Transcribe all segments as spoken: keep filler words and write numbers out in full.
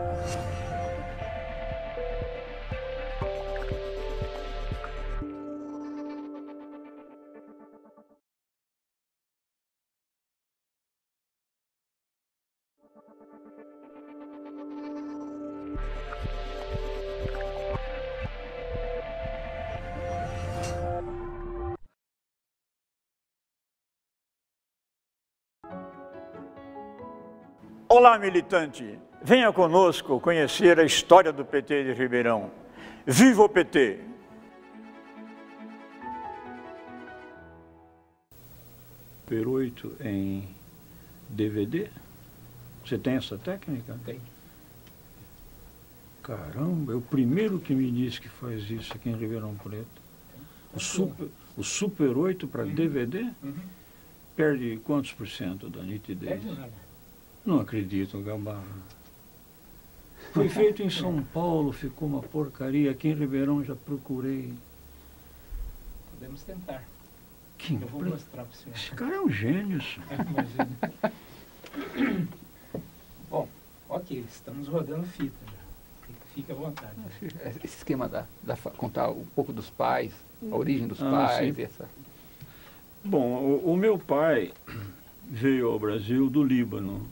Olá, militante! Venha conosco conhecer a história do P T de Ribeirão. Viva o P T! Perito em D V D? Você tem essa técnica? Tem. Caramba, é o primeiro que me disse que faz isso aqui em Ribeirão Preto. O Super, o Super oito para D V D? Uhum. Perde quantos por cento da nitidez? Perde nada. Não acredito, Gabarra. Foi feito em São Paulo, ficou uma porcaria. Aqui em Ribeirão já procurei. Podemos tentar. Que Eu vou impre... mostrar para o senhor. Esse cara é um gênio, senhor. Imagina. Bom, ok, estamos rodando fita já. Fique à vontade. Esse esquema da, da contar um pouco dos pais, a origem dos Ah, pais, sim. essa. Bom, o, o meu pai veio ao Brasil do Líbano.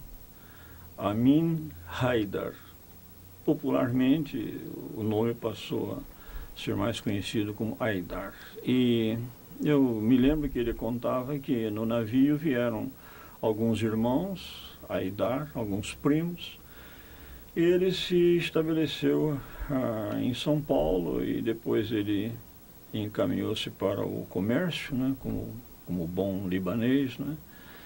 Amin Haidar. Popularmente, o nome passou a ser mais conhecido como Haidar. E eu me lembro que ele contava que no navio vieram alguns irmãos, Haidar, alguns primos, e ele se estabeleceu ah, em São Paulo e depois ele encaminhou-se para o comércio, né, como, como bom libanês, né,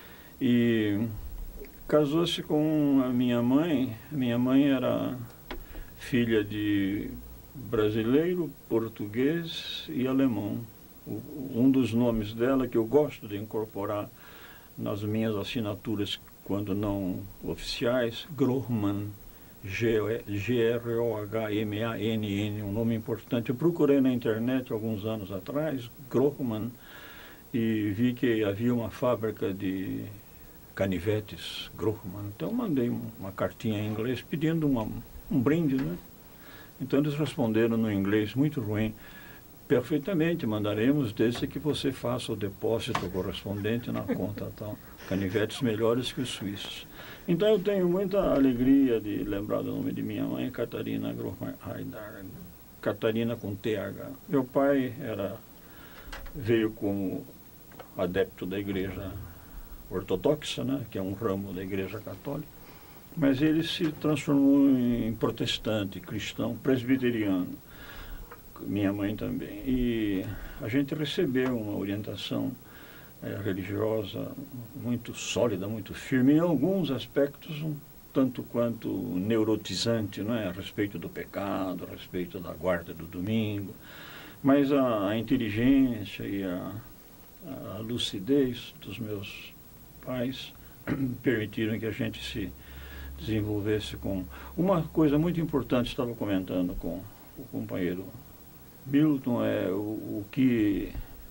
e casou-se com a minha mãe. Minha mãe era filha de brasileiro, português e alemão. O, um dos nomes dela, que eu gosto de incorporar nas minhas assinaturas, quando não oficiais, Grohmann, G R O H M A N N, um nome importante. Eu procurei na internet alguns anos atrás, Grohmann, e vi que havia uma fábrica de canivetes, Grohmann. Então mandei uma cartinha em inglês pedindo uma, um brinde, né? Então eles responderam no inglês muito ruim: perfeitamente, mandaremos desde que você faça o depósito correspondente na conta tal. Canivetes melhores que os suíços. Então eu tenho muita alegria de lembrar do nome de minha mãe, Catarina Grohmann Haidar. Catarina com T H. Meu pai era, veio como adepto da igreja ortodoxa, né, que é um ramo da igreja católica, mas ele se transformou em protestante, cristão, presbiteriano, minha mãe também. E a gente recebeu uma orientação é, religiosa muito sólida, muito firme, em alguns aspectos um tanto quanto neurotizante, não é? A respeito do pecado, a respeito da guarda do domingo, mas a, a inteligência e a, a lucidez dos meus pais permitiram que a gente se desenvolvesse com... Uma coisa muito importante, estava comentando com o companheiro Milton, é o, o que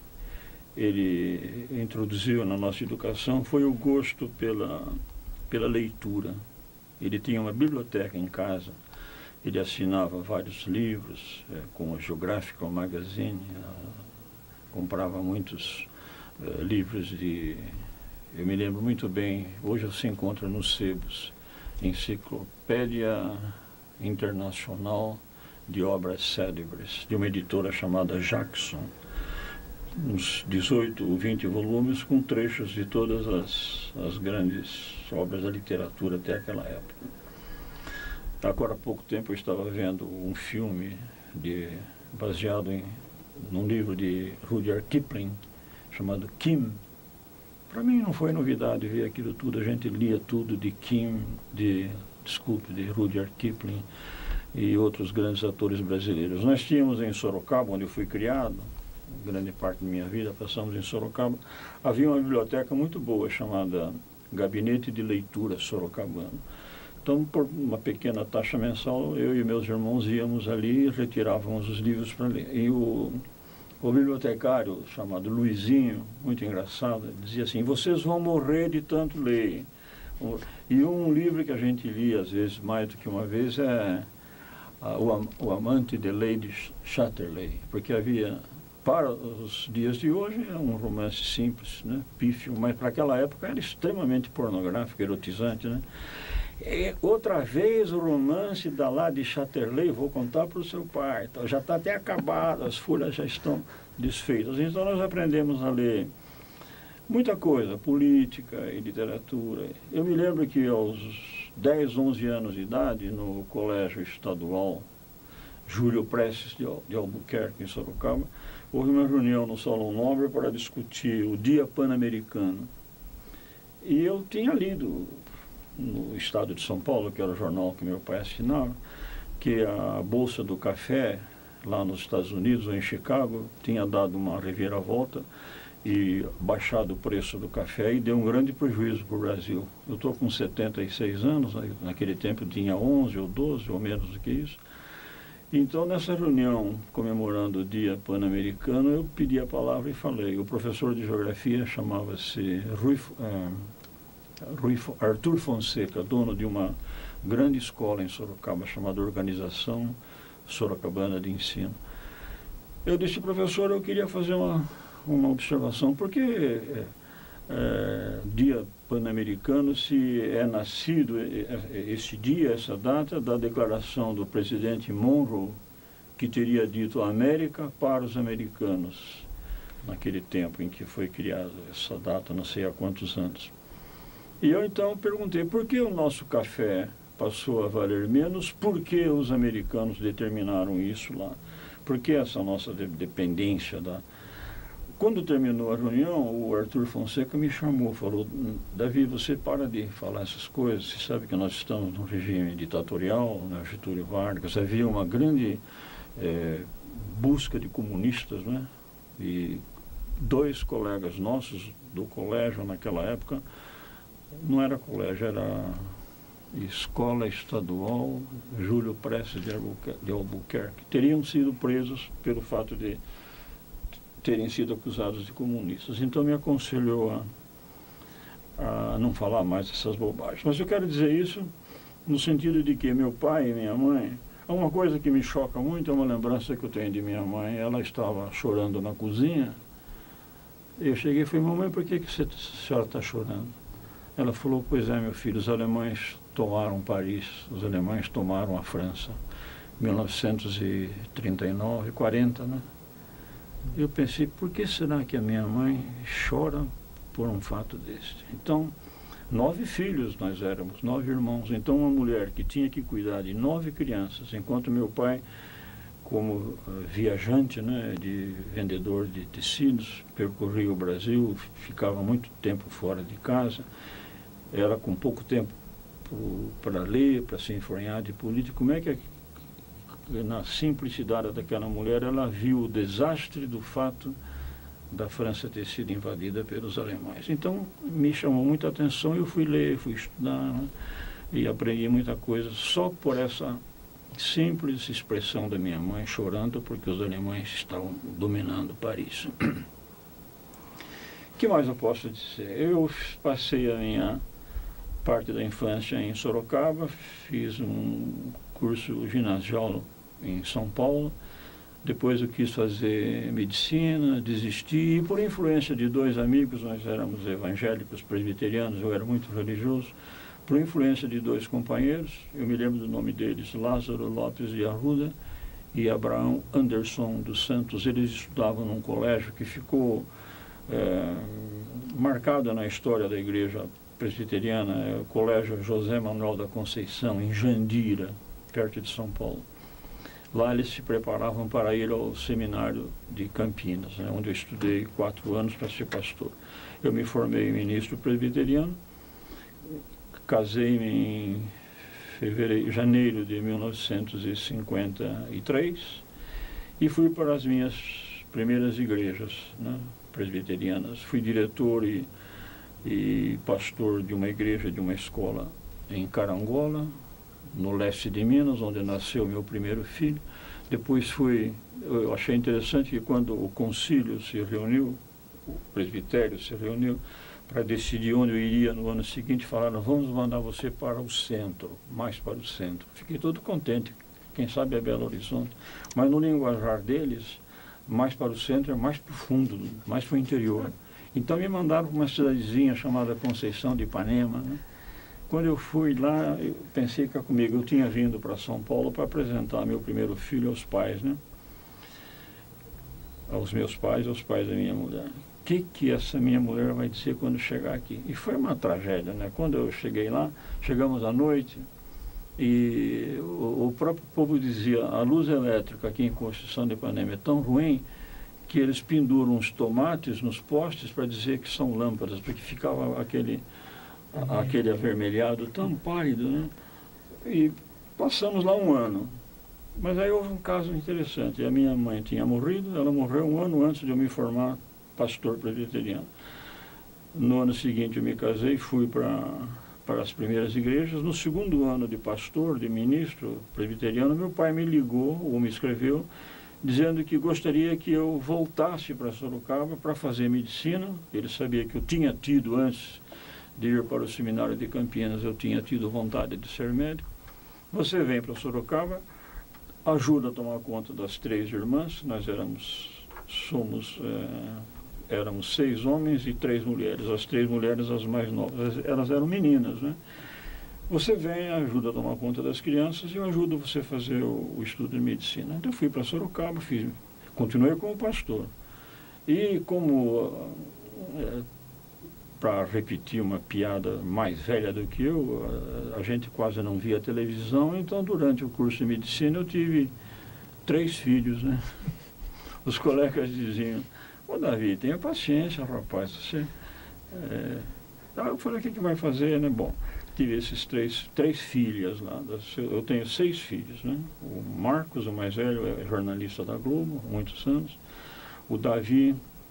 ele introduziu na nossa educação foi o gosto pela, pela leitura. Ele tinha uma biblioteca em casa, ele assinava vários livros, é, com a Geographical Magazine, comprava muitos é, livros de... Eu me lembro muito bem, hoje se encontra nos sebos, Enciclopédia Internacional de Obras Célebres, de uma editora chamada Jackson, uns dezoito ou vinte volumes com trechos de todas as, as grandes obras da literatura até aquela época. Agora há pouco tempo eu estava vendo um filme de, baseado em, num livro de Rudyard Kipling, chamado Kim. Para mim não foi novidade ver aquilo tudo, a gente lia tudo de Kim, de, desculpe, de Rudyard Kipling e outros grandes atores brasileiros. Nós tínhamos em Sorocaba, onde eu fui criado, grande parte da minha vida passamos em Sorocaba, havia uma biblioteca muito boa chamada Gabinete de Leitura Sorocabano. Então, por uma pequena taxa mensal, eu e meus irmãos íamos ali e retirávamos os livros para ler. E o, o bibliotecário, chamado Luizinho, muito engraçado, dizia assim: vocês vão morrer de tanto ler. E um livro que a gente lia, às vezes, mais do que uma vez, é a, o, Am o Amante de Lady Chatterley, porque havia, para os dias de hoje, é um romance simples, né, pífio, mas para aquela época era extremamente pornográfico, erotizante, né? E, outra vez o romance da Lady Chatterley, vou contar para o seu pai, então, já está até acabado, as folhas já estão desfeitas. Então nós aprendemos a ler muita coisa, política e literatura. Eu me lembro que aos dez, onze anos de idade, no colégio estadual Júlio Prestes de, Al de Albuquerque, em Sorocaba, houve uma reunião no Salão Nobre para discutir o Dia Pan-Americano. E eu tinha lido no Estado de São Paulo, que era o jornal que meu pai assinava, que a Bolsa do Café, lá nos Estados Unidos, ou em Chicago, tinha dado uma reviravolta e baixado o preço do café e deu um grande prejuízo para o Brasil. Eu estou com setenta e seis anos, naquele tempo eu tinha onze ou doze, ou menos do que isso. Então, nessa reunião comemorando o Dia Pan-Americano, eu pedi a palavra e falei. O professor de geografia chamava-se Rui... Eh, Rui, Arthur Fonseca, dono de uma grande escola em Sorocaba, chamada Organização Sorocabana de Ensino. Eu disse, professor, eu queria fazer uma, uma observação, porque é, é, Dia Pan-Americano se é nascido esse dia, essa data, da declaração do presidente Monroe, que teria dito a América para os americanos, naquele tempo em que foi criada essa data, não sei há quantos anos. E eu então perguntei, por que o nosso café passou a valer menos? Por que os americanos determinaram isso lá? Por que essa nossa de dependência da... Quando terminou a reunião, o Arthur Fonseca me chamou, falou, Davi, você para de falar essas coisas, você sabe que nós estamos num regime ditatorial, né, Getúlio Vargas, havia uma grande é, busca de comunistas, né? E dois colegas nossos do colégio naquela época, não era colégio, era Escola Estadual Júlio Prestes de Albuquerque. Teriam sido presos pelo fato de terem sido acusados de comunistas. Então me aconselhou a, a não falar mais dessas bobagens. Mas eu quero dizer isso no sentido de que meu pai e minha mãe... Uma coisa que me choca muito é uma lembrança que eu tenho de minha mãe. Ela estava chorando na cozinha. Eu cheguei e falei, mamãe, por que, que você, a senhora está chorando? Ela falou, pois é, meu filho, os alemães tomaram Paris, os alemães tomaram a França, mil novecentos e trinta e nove, quarenta, né? Eu pensei, por que será que a minha mãe chora por um fato deste? Então, nove filhos nós éramos, nove irmãos. Então, uma mulher que tinha que cuidar de nove crianças, enquanto meu pai, como uh, viajante, né, de vendedor de tecidos, percorria o Brasil, ficava muito tempo fora de casa, ela com pouco tempo para ler, para se informar de política. Como é que, na simplicidade daquela mulher, ela viu o desastre do fato da França ter sido invadida pelos alemães? Então, me chamou muita atenção, eu fui ler, fui estudar, né, e aprendi muita coisa só por essa simples expressão da minha mãe chorando porque os alemães estavam dominando Paris. O que mais eu posso dizer? Eu passei a minha parte da infância em Sorocaba, fiz um curso ginasial em São Paulo, depois eu quis fazer medicina, desisti, e por influência de dois amigos, nós éramos evangélicos presbiterianos, eu era muito religioso, por influência de dois companheiros, eu me lembro do nome deles, Lázaro Lopes de Arruda e Abraão Anderson dos Santos. Eles estudavam num colégio que ficou é, marcado na história da igreja presbiteriana, é o Colégio José Manuel da Conceição, em Jandira, perto de São Paulo. Lá eles se preparavam para ir ao seminário de Campinas, né, onde eu estudei quatro anos para ser pastor. Eu me formei ministro presbiteriano, casei-me em fevereiro, janeiro de mil novecentos e cinquenta e três e fui para as minhas primeiras igrejas, né, presbiterianas. Fui diretor e, e pastor de uma igreja, de uma escola em Carangola, no leste de Minas, onde nasceu meu primeiro filho. Depois fui, eu achei interessante que quando o concílio se reuniu, o presbitério se reuniu, para decidir onde eu iria no ano seguinte, falaram, vamos mandar você para o centro, mais para o centro. Fiquei todo contente, quem sabe é Belo Horizonte, mas no linguajar deles, mais para o centro é mais para o fundo, mais para o interior. Então me mandaram para uma cidadezinha chamada Conceição de Ipanema, né? Quando eu fui lá, eu pensei que comigo, eu tinha vindo para São Paulo para apresentar meu primeiro filho aos pais, né? Aos meus pais, aos pais da minha mulher. O que que essa minha mulher vai dizer quando chegar aqui? E foi uma tragédia, né? Quando eu cheguei lá, chegamos à noite, e o, o próprio povo dizia, a luz elétrica aqui em Conceição de Ipanema é tão ruim que eles penduram os tomates nos postes para dizer que são lâmpadas, porque ficava aquele, a, aquele avermelhado tão pálido, né? E passamos lá um ano. Mas aí houve um caso interessante. A minha mãe tinha morrido, ela morreu um ano antes de eu me formar pastor presbiteriano. No ano seguinte eu me casei e fui para, para as primeiras igrejas. No segundo ano de pastor, de ministro presbiteriano, meu pai me ligou ou me escreveu dizendo que gostaria que eu voltasse para Sorocaba para fazer medicina. Ele sabia que eu tinha tido, antes de ir para o seminário de Campinas, eu tinha tido vontade de ser médico. Você vem para Sorocaba, ajuda a tomar conta das três irmãs, nós éramos, somos, é, éramos seis homens e três mulheres, as três mulheres as mais novas, elas eram meninas, né? Você vem, ajuda a tomar conta das crianças e eu ajudo você a fazer o, o estudo de medicina. Então eu fui para Sorocaba, fiz, continuei como pastor. E como, é, para repetir uma piada mais velha do que eu, a, a gente quase não via televisão, então durante o curso de medicina eu tive três filhos, né? Os colegas diziam, ô Davi, tenha paciência, rapaz, você... É... Ah, eu falei, o que, que vai fazer, né? Bom, tive esses três, três filhas lá, eu tenho seis filhos, né? O Marcos, o mais velho, é jornalista da Globo, há muitos anos. O Davi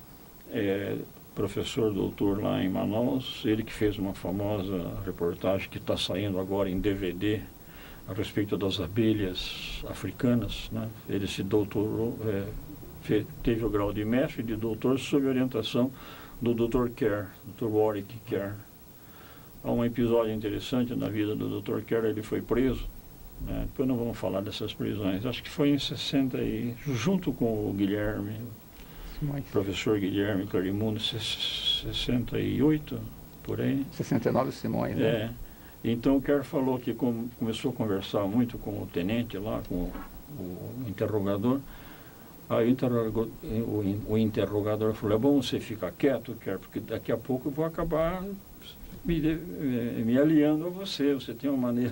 é professor doutor lá em Manaus, ele que fez uma famosa reportagem que está saindo agora em D V D a respeito das abelhas africanas, né? Ele se doutorou, é, fez, teve o grau de mestre e de doutor sob orientação do doutor Kerr, doutor Warwick Kerr. Há um episódio interessante na vida do doutor Kerr, ele foi preso, né? Depois não vamos falar dessas prisões, acho que foi em sessenta e junto com o Guilherme, Simões. Professor Guilherme Clarimundo, sessenta e oito, por aí. sessenta e nove Simões, né? É. Então o Kerr falou que com, começou a conversar muito com o tenente lá, com o, o interrogador. Aí o, interrogador, o, o interrogador falou, é bom você ficar quieto, Kerr, porque daqui a pouco eu vou acabar me, me aliando a você, você tem uma maneira...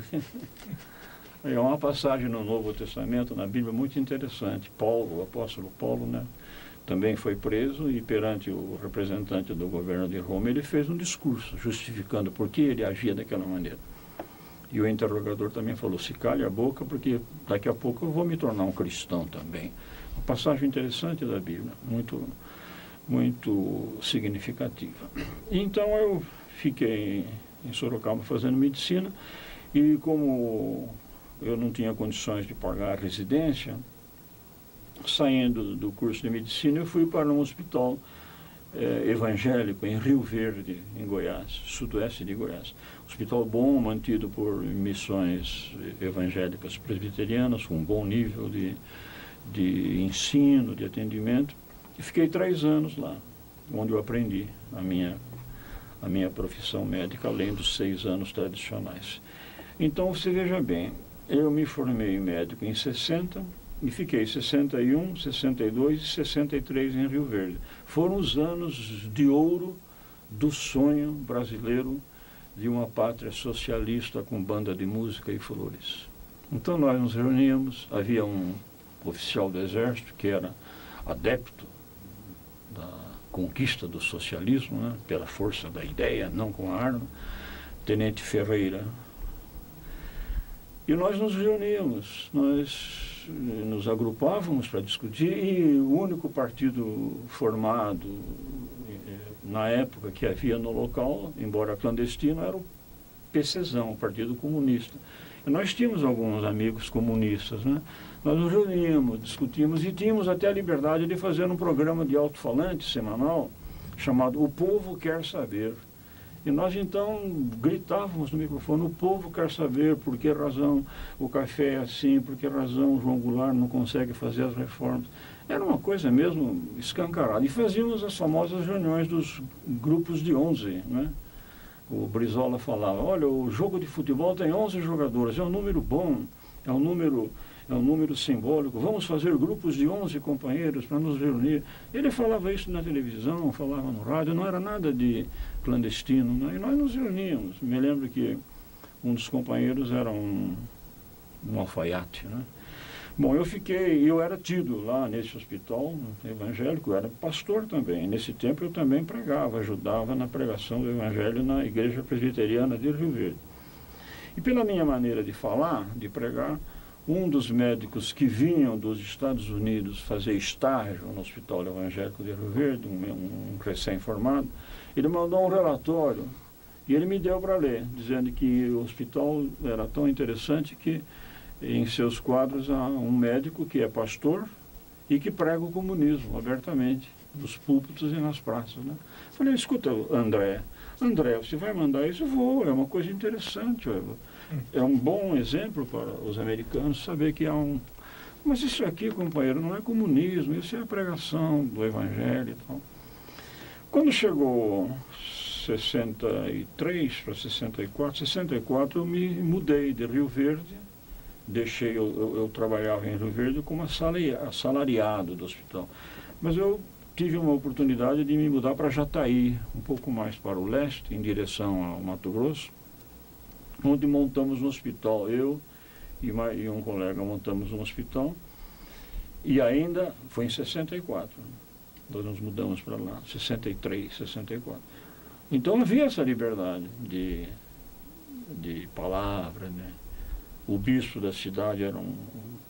É uma passagem no Novo Testamento, na Bíblia, muito interessante. Paulo, o apóstolo Paulo, né, também foi preso e perante o representante do governo de Roma, ele fez um discurso justificando por que ele agia daquela maneira. E o interrogador também falou, se calhe a boca, porque daqui a pouco eu vou me tornar um cristão também. Uma passagem interessante da Bíblia, muito, muito significativa. Então eu fiquei em Sorocaba fazendo medicina e como eu não tinha condições de pagar a residência, saindo do curso de medicina, eu fui para um hospital eh, evangélico em Rio Verde, em Goiás, sudoeste de Goiás. Hospital bom, mantido por missões evangélicas presbiterianas, com um bom nível de, de ensino, de atendimento. E fiquei três anos lá, onde eu aprendi a minha, a minha profissão médica, além dos seis anos tradicionais. Então, você veja bem, eu me formei médico em sessenta, e fiquei sessenta e um, sessenta e dois e sessenta e três em Rio Verde. Foram os anos de ouro do sonho brasileiro de uma pátria socialista com banda de música e flores. Então nós nos reuníamos, havia um oficial do Exército que era adepto da conquista do socialismo, né, pela força da ideia, não com a arma, Tenente Ferreira. E nós nos reuníamos, nós nos agrupávamos para discutir, e o único partido formado na época que havia no local, embora clandestino, era o PCzão, o Partido Comunista. E nós tínhamos alguns amigos comunistas, né? Nós nos reuníamos, discutíamos e tínhamos até a liberdade de fazer um programa de alto-falante semanal chamado O Povo Quer Saber. E nós então gritávamos no microfone, o povo quer saber por que razão o café é assim, por que razão o João Goulart não consegue fazer as reformas. Era uma coisa mesmo escancarada. E fazíamos as famosas reuniões dos grupos de onze, né? O Brizola falava, olha, o jogo de futebol tem onze jogadores, é um número bom, é um número, é um número simbólico, vamos fazer grupos de onze companheiros para nos reunir. Ele falava isso na televisão, falava no rádio, não era nada de clandestino, né? E nós nos reuníamos. Me lembro que um dos companheiros era um, um alfaiate, né? Bom, eu fiquei, eu era tido lá nesse hospital evangélico, eu era pastor também. Nesse tempo eu também pregava, ajudava na pregação do evangelho na Igreja Presbiteriana de Rio Verde. E pela minha maneira de falar, de pregar, um dos médicos que vinham dos Estados Unidos fazer estágio no Hospital Evangélico de Rio Verde, um, um recém-formado, ele mandou um relatório e ele me deu para ler, dizendo que o hospital era tão interessante que em seus quadros há um médico que é pastor e que prega o comunismo abertamente, nos púlpitos e nas praças, né? Falei, escuta, André, André, você vai mandar isso? Eu vou, é uma coisa interessante, é um bom exemplo para os americanos saber que há um... Mas isso aqui, companheiro, não é comunismo, isso é a pregação do evangelho e tal. Quando chegou sessenta e três para sessenta e quatro, sessenta e quatro eu me mudei de Rio Verde. Deixei, eu, eu, eu trabalhava em Rio Verde como assalariado do hospital. Mas eu tive uma oportunidade de me mudar para Jataí, um pouco mais para o leste, em direção ao Mato Grosso, onde montamos um hospital. Eu e, uma, e um colega montamos um hospital. E ainda foi em sessenta e quatro. Nós nos mudamos para lá, sessenta e três, sessenta e quatro. Então havia essa liberdade de, de palavra, né? O bispo da cidade era um,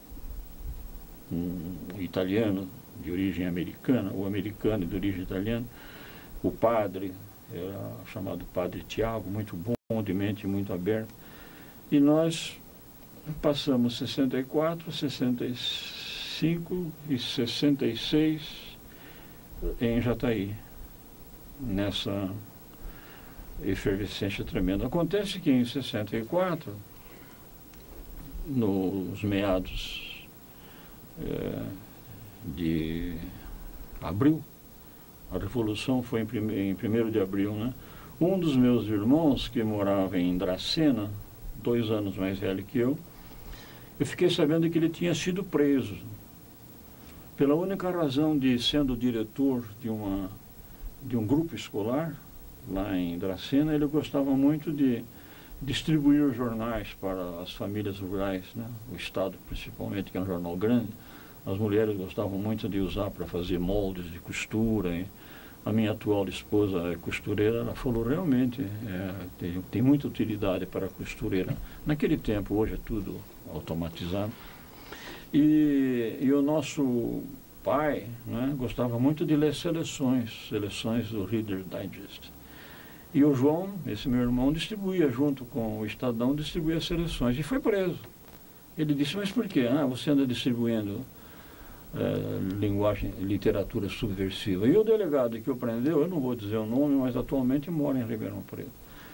um italiano de origem americana, ou americano de origem italiana. O padre era chamado Padre Tiago, muito bom, de mente muito aberta. E nós passamos sessenta e quatro, sessenta e cinco e sessenta e seis em Jataí, nessa efervescência tremenda. Acontece que em sessenta e quatro, nos meados é, de abril, a Revolução foi em, prime em primeiro de abril, né? Um dos meus irmãos, que morava em Dracena, dois anos mais velho que eu, eu fiquei sabendo que ele tinha sido preso, pela única razão de, sendo diretor de, uma, de um grupo escolar, lá em Dracena, ele gostava muito de distribuir jornais para as famílias rurais, né? O Estado principalmente, que é um jornal grande. As mulheres gostavam muito de usar para fazer moldes de costura. Hein? A minha atual esposa é costureira, ela falou, realmente, é, tem, tem muita utilidade para a costureira. Naquele tempo, hoje é tudo automatizado. E, e o nosso pai, né, gostava muito de ler seleções, seleções do Reader's Digest. E o João, esse meu irmão, distribuía junto com o Estadão, distribuía seleções. E foi preso. Ele disse, mas por quê? Ah, você anda distribuindo é, linguagem, literatura subversiva. E o delegado que o prendeu, eu não vou dizer o nome, mas atualmente mora em Ribeirão Preto.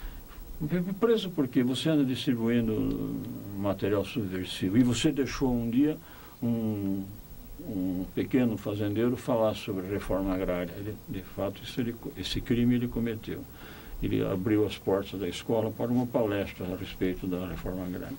Preso por quê? Você anda distribuindo material subversivo. E você deixou um dia um, um pequeno fazendeiro falar sobre reforma agrária. Ele, de fato, isso ele, esse crime ele cometeu. Ele abriu as portas da escola para uma palestra a respeito da reforma agrária.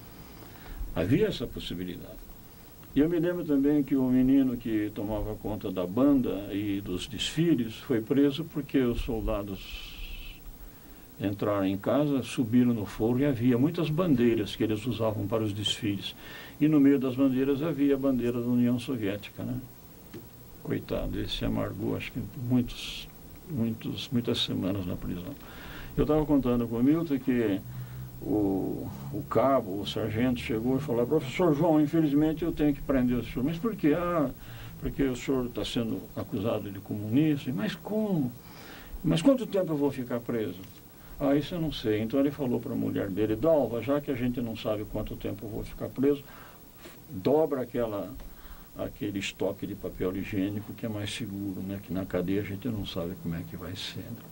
Havia essa possibilidade. E eu me lembro também que o menino que tomava conta da banda e dos desfiles foi preso porque os soldados entraram em casa, subiram no forro e havia muitas bandeiras que eles usavam para os desfiles. E no meio das bandeiras havia a bandeira da União Soviética, né? Coitado, esse se amargou, acho que muitos... Muitos, muitas semanas na prisão. Eu estava contando com o Milton que o, o cabo, o sargento, chegou e falou, professor João, infelizmente eu tenho que prender o senhor. Mas por quê? Ah, porque o senhor está sendo acusado de comunista. Mas como? Mas quanto tempo eu vou ficar preso? Ah, isso eu não sei. Então ele falou para a mulher dele, Dalva, já que a gente não sabe quanto tempo eu vou ficar preso, dobra aquela... aquele estoque de papel higiênico que é mais seguro, né? Que na cadeia a gente não sabe como é que vai ser.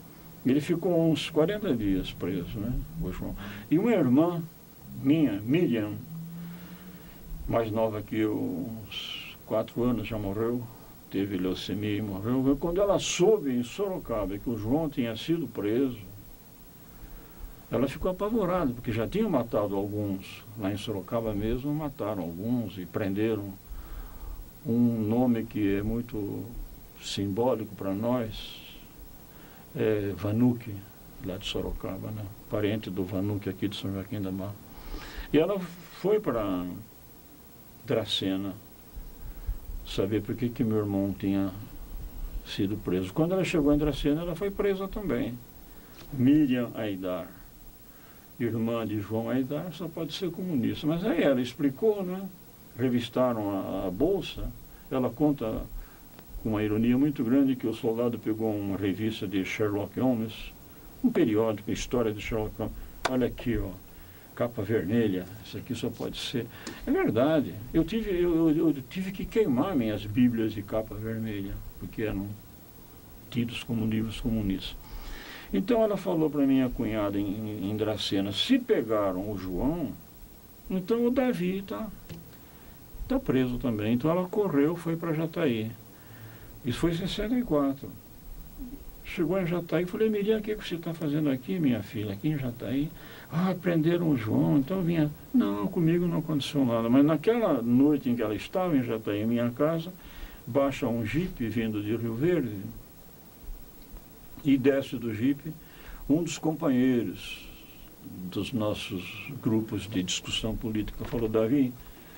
Ele ficou uns quarenta dias preso, né, o João. E uma irmã minha, Miriam, mais nova que eu, uns quatro anos, já morreu, teve leucemia e morreu. Quando ela soube em Sorocaba que o João tinha sido preso, ela ficou apavorada, porque já tinham matado alguns, lá em Sorocaba mesmo, mataram alguns e prenderam um nome que é muito simbólico para nós, é Vanuque, lá de Sorocaba, né? Parente do Vanuque aqui de São Joaquim da Barra. E ela foi para Dracena saber por que que meu irmão tinha sido preso. Quando ela chegou em Dracena, ela foi presa também. Miriam Aidar, irmã de João Aidar, só pode ser comunista. Mas aí ela explicou, né? Revistaram a, a bolsa, ela conta com uma ironia muito grande que o soldado pegou uma revista de Sherlock Holmes, um periódico, história de Sherlock Holmes. Olha aqui, ó, capa vermelha, isso aqui só pode ser... É verdade, eu tive, eu, eu, eu tive que queimar minhas bíblias de capa vermelha, porque eram tidos como livros comunistas. Então ela falou para minha cunhada em, em Dracena, se pegaram o João, então o Davi está tá preso também. Então ela correu, foi para Jataí. Isso foi em sessenta e quatro. Chegou em Jataí e falei, Miriam, o que você está fazendo aqui, minha filha? Aqui em Jataí? Ah, prenderam o João, então vinha... Não, comigo não aconteceu nada. Mas naquela noite em que ela estava em Jataí, em minha casa, baixa um jipe vindo de Rio Verde e desce do jipe um dos companheiros dos nossos grupos de discussão política. Falou, Davi,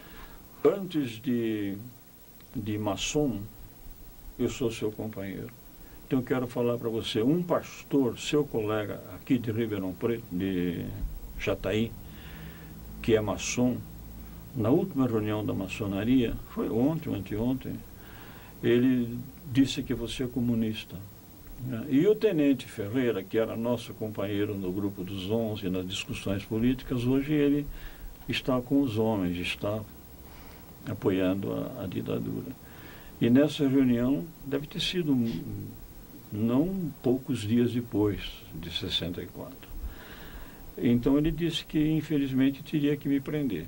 antes de, de maçom, eu sou seu companheiro. Então eu quero falar para você, um pastor, seu colega aqui de Ribeirão Preto, de Jataí, que é maçom, na última reunião da maçonaria, foi ontem, anteontem, ele disse que você é comunista. E o tenente Ferreira, que era nosso companheiro no grupo dos onze, nas discussões políticas, hoje ele está com os homens, está apoiando a, a ditadura. E nessa reunião, deve ter sido não poucos dias depois de sessenta e quatro. Então ele disse que, infelizmente, teria que me prender.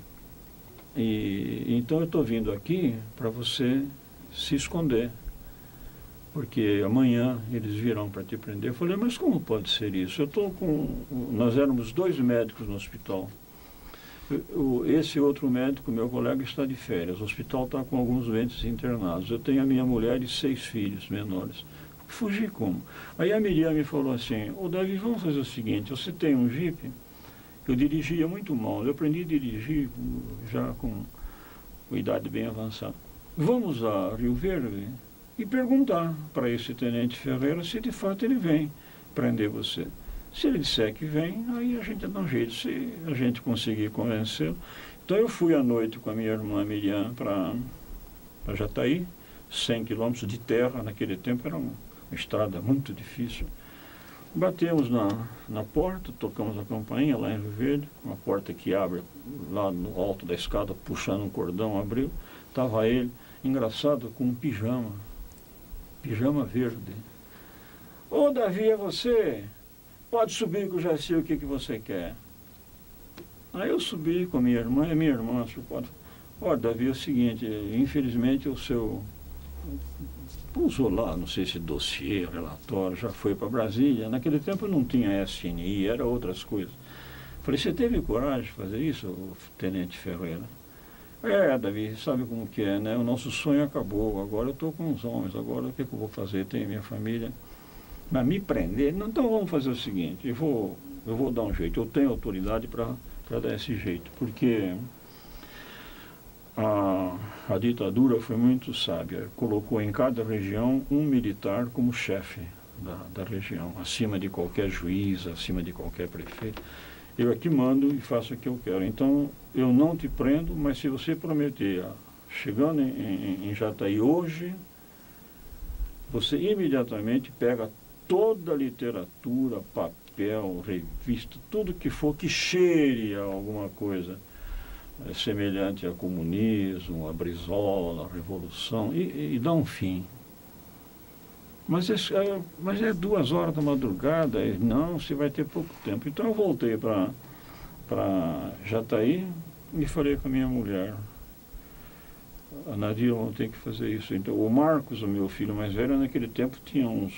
E então eu estou vindo aqui para você se esconder, porque amanhã eles virão para te prender. Eu falei, mas como pode ser isso? Eu estou com... Nós éramos dois médicos no hospital. Esse outro médico, meu colega, está de férias. O hospital está com alguns doentes internados. Eu tenho a minha mulher e seis filhos menores. Fugi como? Aí a Miriam me falou assim, ô Davi, vamos fazer o seguinte, você tem um jipe? Eu dirigia muito mal, eu aprendi a dirigir já com, com idade bem avançada. Vamos a Rio Verde e perguntar para esse tenente Ferreira se de fato ele vem prender você. Se ele disser que vem, aí a gente dá um jeito, se a gente conseguir convencê-lo. Então eu fui à noite com a minha irmã Miriam para Jataí, cem quilômetros de terra, naquele tempo era uma, uma estrada muito difícil. Batemos na, na porta, tocamos a campainha lá em Rio Verde, uma porta que abre lá no alto da escada, puxando um cordão, abriu. Estava ele, engraçado, com um pijama, pijama verde. Ô Davi, é você? Pode subir que eu já sei o que, que você quer. Aí eu subi com a minha irmã, e minha irmã, você pode... Olha, Davi, é o seguinte, infelizmente o seu... Pousou lá, não sei se dossiê, relatório, já foi para Brasília. Naquele tempo não tinha S N I, era outras coisas. Falei, você teve coragem de fazer isso, o tenente Ferreira? É, Davi, sabe como que é, né? O nosso sonho acabou, agora eu estou com os homens, agora o que, que eu vou fazer? Tenho minha família... Mas me prender? Então vamos fazer o seguinte, eu vou, eu vou dar um jeito, eu tenho autoridade para dar esse jeito, porque a, a ditadura foi muito sábia, colocou em cada região um militar como chefe da, da região, acima de qualquer juiz, acima de qualquer prefeito. Eu aqui mando e faço o que eu quero, então eu não te prendo, mas se você prometer, chegando em, em, em Jataí hoje, você imediatamente pega toda a literatura, papel, revista, tudo que for que cheire a alguma coisa é, semelhante a comunismo, a Brizola, a Revolução, e, e dá um fim. Mas é, mas é duas horas da madrugada. E, não, você vai ter pouco tempo. Então eu voltei para para Jataí e falei com a minha mulher. A Nadia, vamos ter que fazer isso. Então, o Marcos, o meu filho mais velho, naquele tempo tinha uns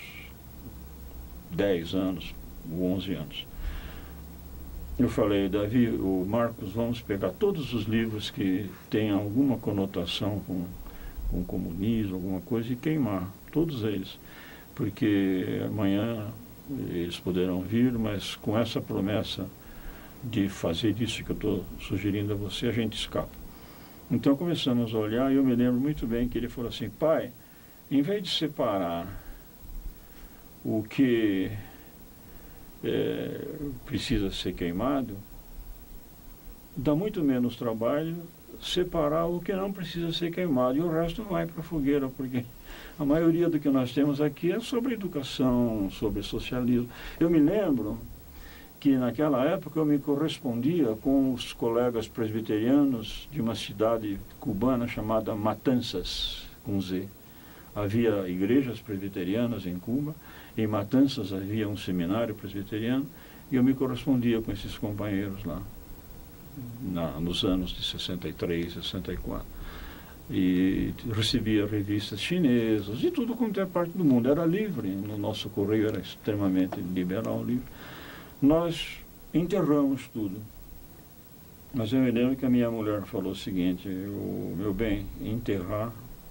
dez anos, onze anos. Eu falei, Davi, o Marcos, vamos pegar todos os livros que têm alguma conotação com, com o comunismo, alguma coisa, e queimar, todos eles. Porque amanhã eles poderão vir, mas com essa promessa de fazer isso que eu estou sugerindo a você, a gente escapa. Então começamos a olhar e eu me lembro muito bem que ele falou assim, pai, em vez de separar o que é, precisa ser queimado, dá muito menos trabalho separar o que não precisa ser queimado e o resto vai para a fogueira, porque a maioria do que nós temos aqui é sobre educação, sobre socialismo. Eu me lembro que naquela época eu me correspondia com os colegas presbiterianos de uma cidade cubana chamada Matanzas, com Z. Havia igrejas presbiterianas em Cuba, em Matanzas havia um seminário presbiteriano, e eu me correspondia com esses companheiros lá, na, nos anos de sessenta e três, sessenta e quatro. E recebia revistas chinesas, de tudo quanto é parte do mundo. Era livre, no nosso correio era extremamente liberal, livre. Nós enterramos tudo. Mas eu me lembro que a minha mulher falou o seguinte, o meu bem, enterrar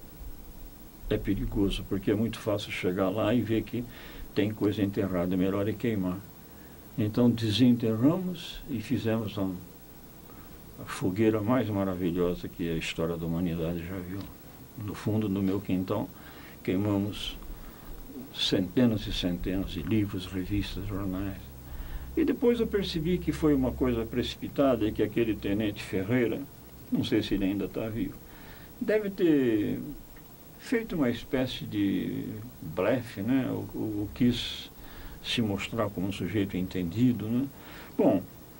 é perigoso, porque é muito fácil chegar lá e ver que tem coisa enterrada, é melhor é queimar. Então desenterramos e fizemos a, a fogueira mais maravilhosa que a história da humanidade já viu. No fundo do meu quintal, queimamos centenas e centenas de livros, revistas, jornais. E depois eu percebi que foi uma coisa precipitada e que aquele tenente Ferreira, não sei se ele ainda está vivo, deve ter feito uma espécie de blefe, né? O, o, quis se mostrar como um sujeito entendido, né? Bom,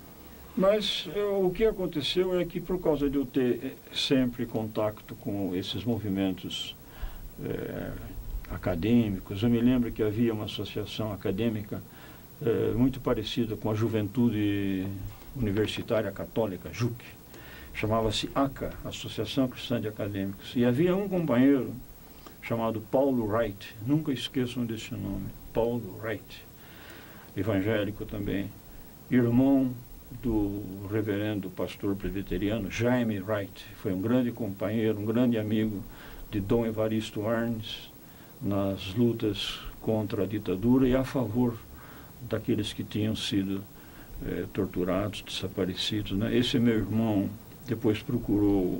mas eu, o que aconteceu é que por causa de eu ter sempre contato com esses movimentos é, acadêmicos, eu me lembro que havia uma associação acadêmica É, muito parecida com a Juventude Universitária Católica, J U C, chamava-se A C A, Associação Cristã de Acadêmicos, e havia um companheiro chamado Paulo Wright, nunca esqueçam desse nome, Paulo Wright, evangélico também, irmão do reverendo pastor presbiteriano Jaime Wright, foi um grande companheiro, um grande amigo de Dom Evaristo Arnes nas lutas contra a ditadura e a favor daqueles que tinham sido é, torturados, desaparecidos, né? Esse meu irmão depois procurou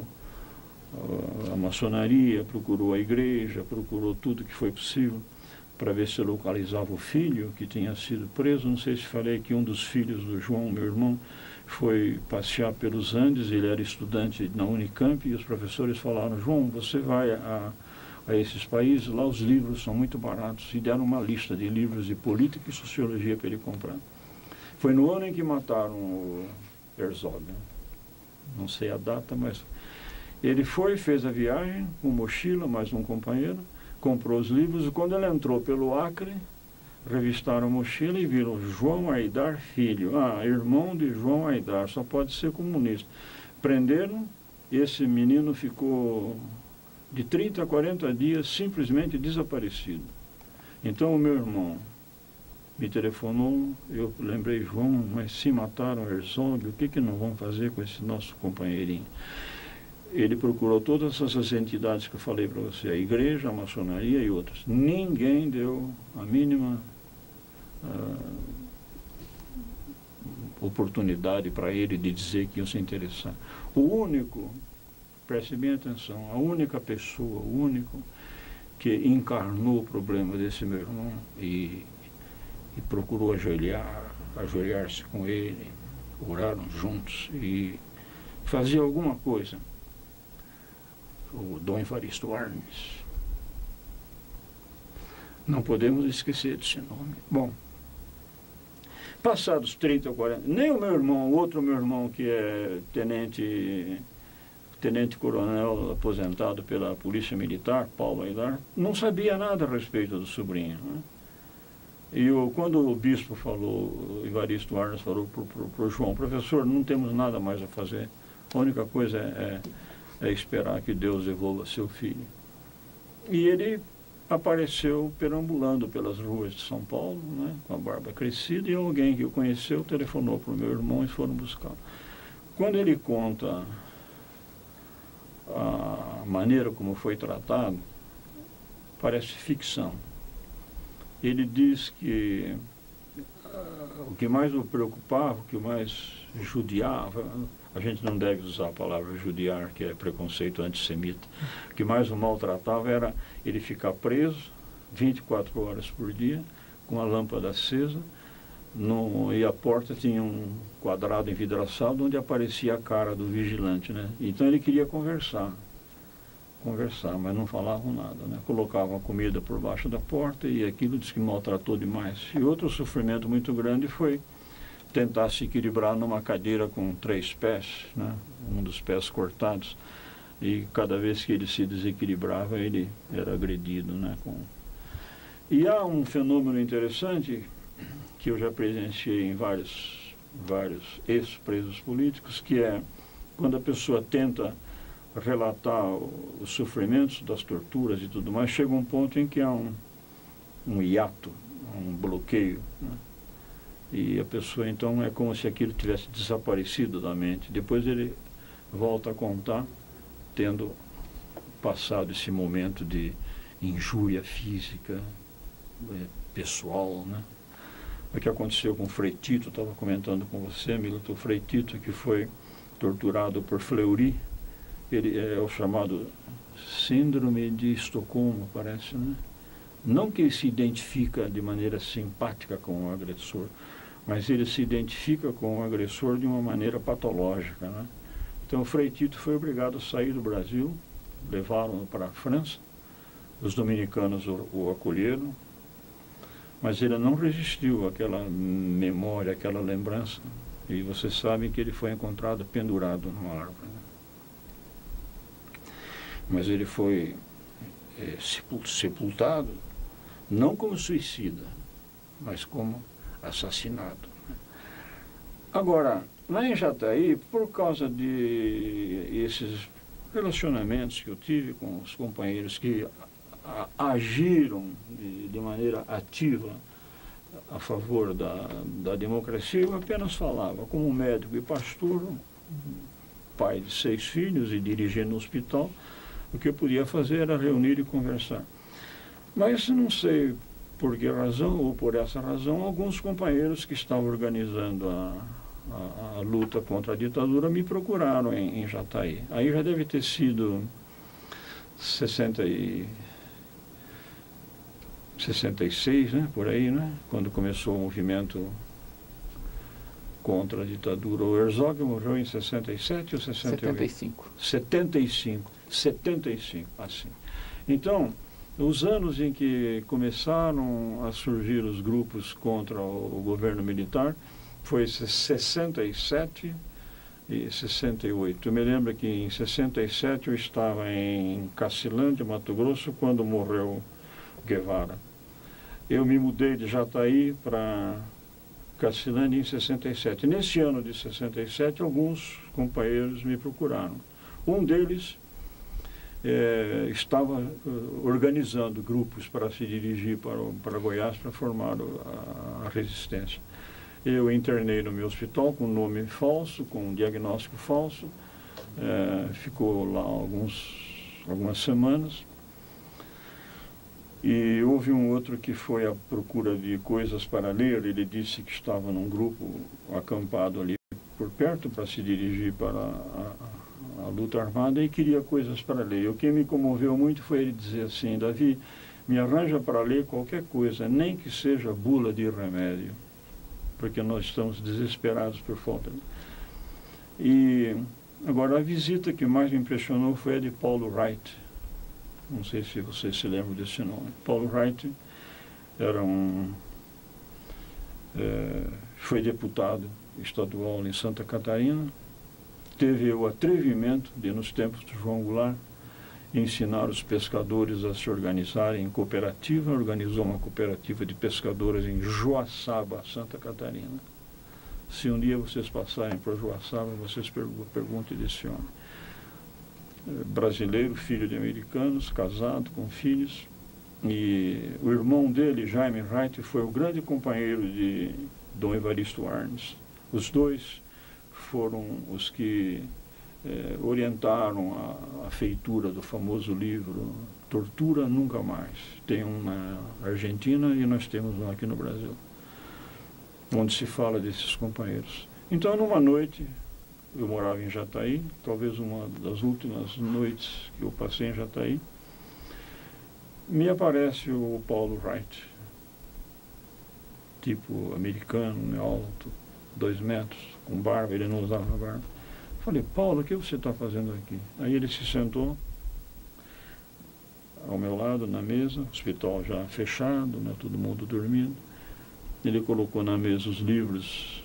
uh, a maçonaria, procurou a igreja, procurou tudo que foi possível para ver se localizava o filho que tinha sido preso. Não sei se falei que um dos filhos do João, meu irmão, foi passear pelos Andes, ele era estudante na Unicamp, e os professores falaram, João, você vai a... a esses países, lá os livros são muito baratos, e deram uma lista de livros de política e sociologia para ele comprar. Foi no ano em que mataram o Herzog, né? Não sei a data, mas ele foi, fez a viagem com mochila, mais um companheiro, comprou os livros, e quando ele entrou pelo Acre, revistaram a mochila e viram João Aidar Filho, ah, irmão de João Aidar, só pode ser comunista. Prenderam, esse menino ficou de trinta a quarenta dias simplesmente desaparecido. Então o meu irmão me telefonou, eu lembrei, João, mas se mataram o Herzog, o que que não vão fazer com esse nosso companheirinho? Ele procurou todas essas entidades que eu falei para você, a igreja, a maçonaria e outras. Ninguém deu a mínima uh, oportunidade para ele de dizer que ia se interessar. O único, preste bem atenção, a única pessoa, o único que encarnou o problema desse meu irmão e, e procurou ajoelhar, ajoelhar-se com ele, oraram juntos e fazia alguma coisa, o Dom Evaristo Arnes. Não podemos esquecer desse nome. Bom, passados trinta ou quarenta, nem o meu irmão, o outro meu irmão que é tenente tenente-coronel aposentado pela Polícia Militar, Paulo Aidar, não sabia nada a respeito do sobrinho, né? E eu, quando o bispo falou, o Evaristo Arnes falou para o João, professor, não temos nada mais a fazer, a única coisa é, é, é esperar que Deus devolva seu filho. E ele apareceu perambulando pelas ruas de São Paulo, né, com a barba crescida, e alguém que o conheceu telefonou para o meu irmão e foram buscar. Quando ele conta a maneira como foi tratado, parece ficção. Ele diz que uh, o que mais o preocupava, o que mais judiava, a gente não deve usar a palavra judiar, que é preconceito antissemita, o que mais o maltratava era ele ficar preso vinte e quatro horas por dia, com a lâmpada acesa, no, e a porta tinha um quadrado envidraçado onde aparecia a cara do vigilante, né? Então ele queria conversar. conversar, mas não falavam nada, né? Colocavam a comida por baixo da porta e aquilo diz que maltratou demais. E outro sofrimento muito grande foi tentar se equilibrar numa cadeira com três pés, né? Um dos pés cortados, e cada vez que ele se desequilibrava, ele era agredido, né? Com... E há um fenômeno interessante que eu já presenciei em vários, vários ex-presos políticos, que é quando a pessoa tenta relatar os sofrimentos das torturas e tudo mais, chega um ponto em que há um, um hiato, um bloqueio, né? E a pessoa, então, é como se aquilo tivesse desaparecido da mente. Depois ele volta a contar, tendo passado esse momento de injúria física, é, pessoal, né? O que aconteceu com o Frei Tito, estava comentando com você, Milton, o Frei Tito, que foi torturado por Fleury. Ele é o chamado síndrome de Estocolmo, parece, né? Não que ele se identifica de maneira simpática com o agressor, mas ele se identifica com o agressor de uma maneira patológica, né? Então o Frei Tito foi obrigado a sair do Brasil, levaram-no para a França, os dominicanos o, o acolheram, mas ele não resistiu àquela memória, àquela lembrança, e vocês sabem que ele foi encontrado pendurado numa árvore, né? Mas ele foi é, sepultado, não como suicida, mas como assassinado. Agora, lá em Jataí, por causa de esses relacionamentos que eu tive com os companheiros que a, agiram de, de maneira ativa a favor da, da democracia, eu apenas falava como médico e pastor, pai de seis filhos e dirigendo um hospital. O que eu podia fazer era reunir e conversar. Mas não sei por que razão, ou por essa razão, alguns companheiros que estavam organizando a, a, a luta contra a ditadura me procuraram em, em Jataí. Aí já deve ter sido sessenta e seis, né, por aí, né, quando começou o movimento contra a ditadura. O Herzog morreu em sessenta e sete ou sessenta e oito? setenta e cinco. setenta e cinco. setenta e cinco, assim. Então, os anos em que começaram a surgir os grupos contra o, o governo militar foi sessenta e sete e sessenta e oito. Eu me lembro que em sessenta e sete eu estava em Cacilândia, Mato Grosso, quando morreu Guevara. Eu me mudei de Jataí para Cacilândia em sessenta e sete. Nesse ano de sessenta e sete, alguns companheiros me procuraram. Um deles é, estava uh, organizando grupos para se dirigir para, o, para Goiás para formar a, a resistência. Eu internei no meu hospital com nome falso, com um diagnóstico falso, é, ficou lá alguns, algumas semanas. E houve um outro que foi à procura de coisas para ler. Ele disse que estava num grupo acampado ali por perto para se dirigir para a, a, a luta armada e queria coisas para ler. O que me comoveu muito foi ele dizer assim: Davi, me arranja para ler qualquer coisa, nem que seja bula de remédio, porque nós estamos desesperados por falta. E agora a visita que mais me impressionou foi a de Paulo Wright. Não sei se vocês se lembram desse nome. Paulo Wright era um, é, foi deputado estadual em Santa Catarina teve o atrevimento de, nos tempos de João Goulart, ensinar os pescadores a se organizarem em cooperativa. Organizou uma cooperativa de pescadores em Joaçaba, Santa Catarina. Se um dia vocês passarem por Joaçaba, vocês perguntem desse homem. Brasileiro, filho de americanos, casado, com filhos. E o irmão dele, Jaime Wright, foi o grande companheiro de Dom Evaristo Arnes. Os dois foram os que eh, orientaram a, a feitura do famoso livro Tortura Nunca Mais. Tem um na Argentina e nós temos um aqui no Brasil, onde se fala desses companheiros. Então, numa noite, eu morava em Jataí, talvez uma das últimas noites que eu passei em Jataí, me aparece o Paulo Wright, tipo americano, alto, dois metros, com barba, ele não usava barba. Falei, Paulo, o que você está fazendo aqui? Aí ele se sentou ao meu lado, na mesa, hospital já fechado, né, todo mundo dormindo. Ele colocou na mesa os livros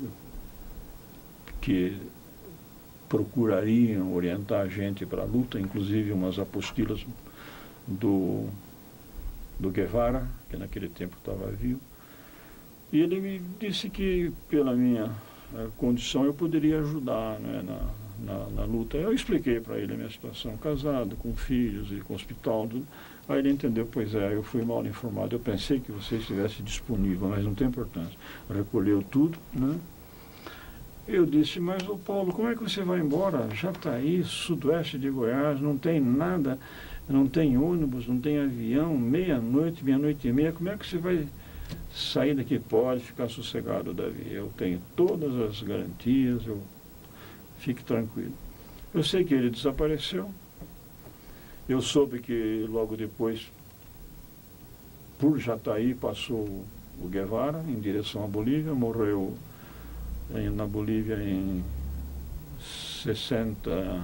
que procurariam orientar a gente para a luta, inclusive umas apostilas do, do Guevara, que naquele tempo estava vivo. E ele me disse que, pela minha uh, condição, eu poderia ajudar, né, na, na, na luta. Eu expliquei para ele a minha situação, casado, com filhos e com hospital. Tudo. Aí ele entendeu, pois é, eu fui mal informado. Eu pensei que você estivesse disponível, mas não tem importância. Recolheu tudo, né? Eu disse, mas, ô Paulo, como é que você vai embora? Jataí, sudoeste de Goiás, não tem nada, não tem ônibus, não tem avião, meia-noite, meia-noite e meia, como é que você vai sair daqui? Pode ficar sossegado, Davi, eu tenho todas as garantias, eu fique tranquilo. Eu sei que ele desapareceu, eu soube que logo depois, por Jataí, passou o Guevara em direção à Bolívia, morreu em, na Bolívia em sessenta,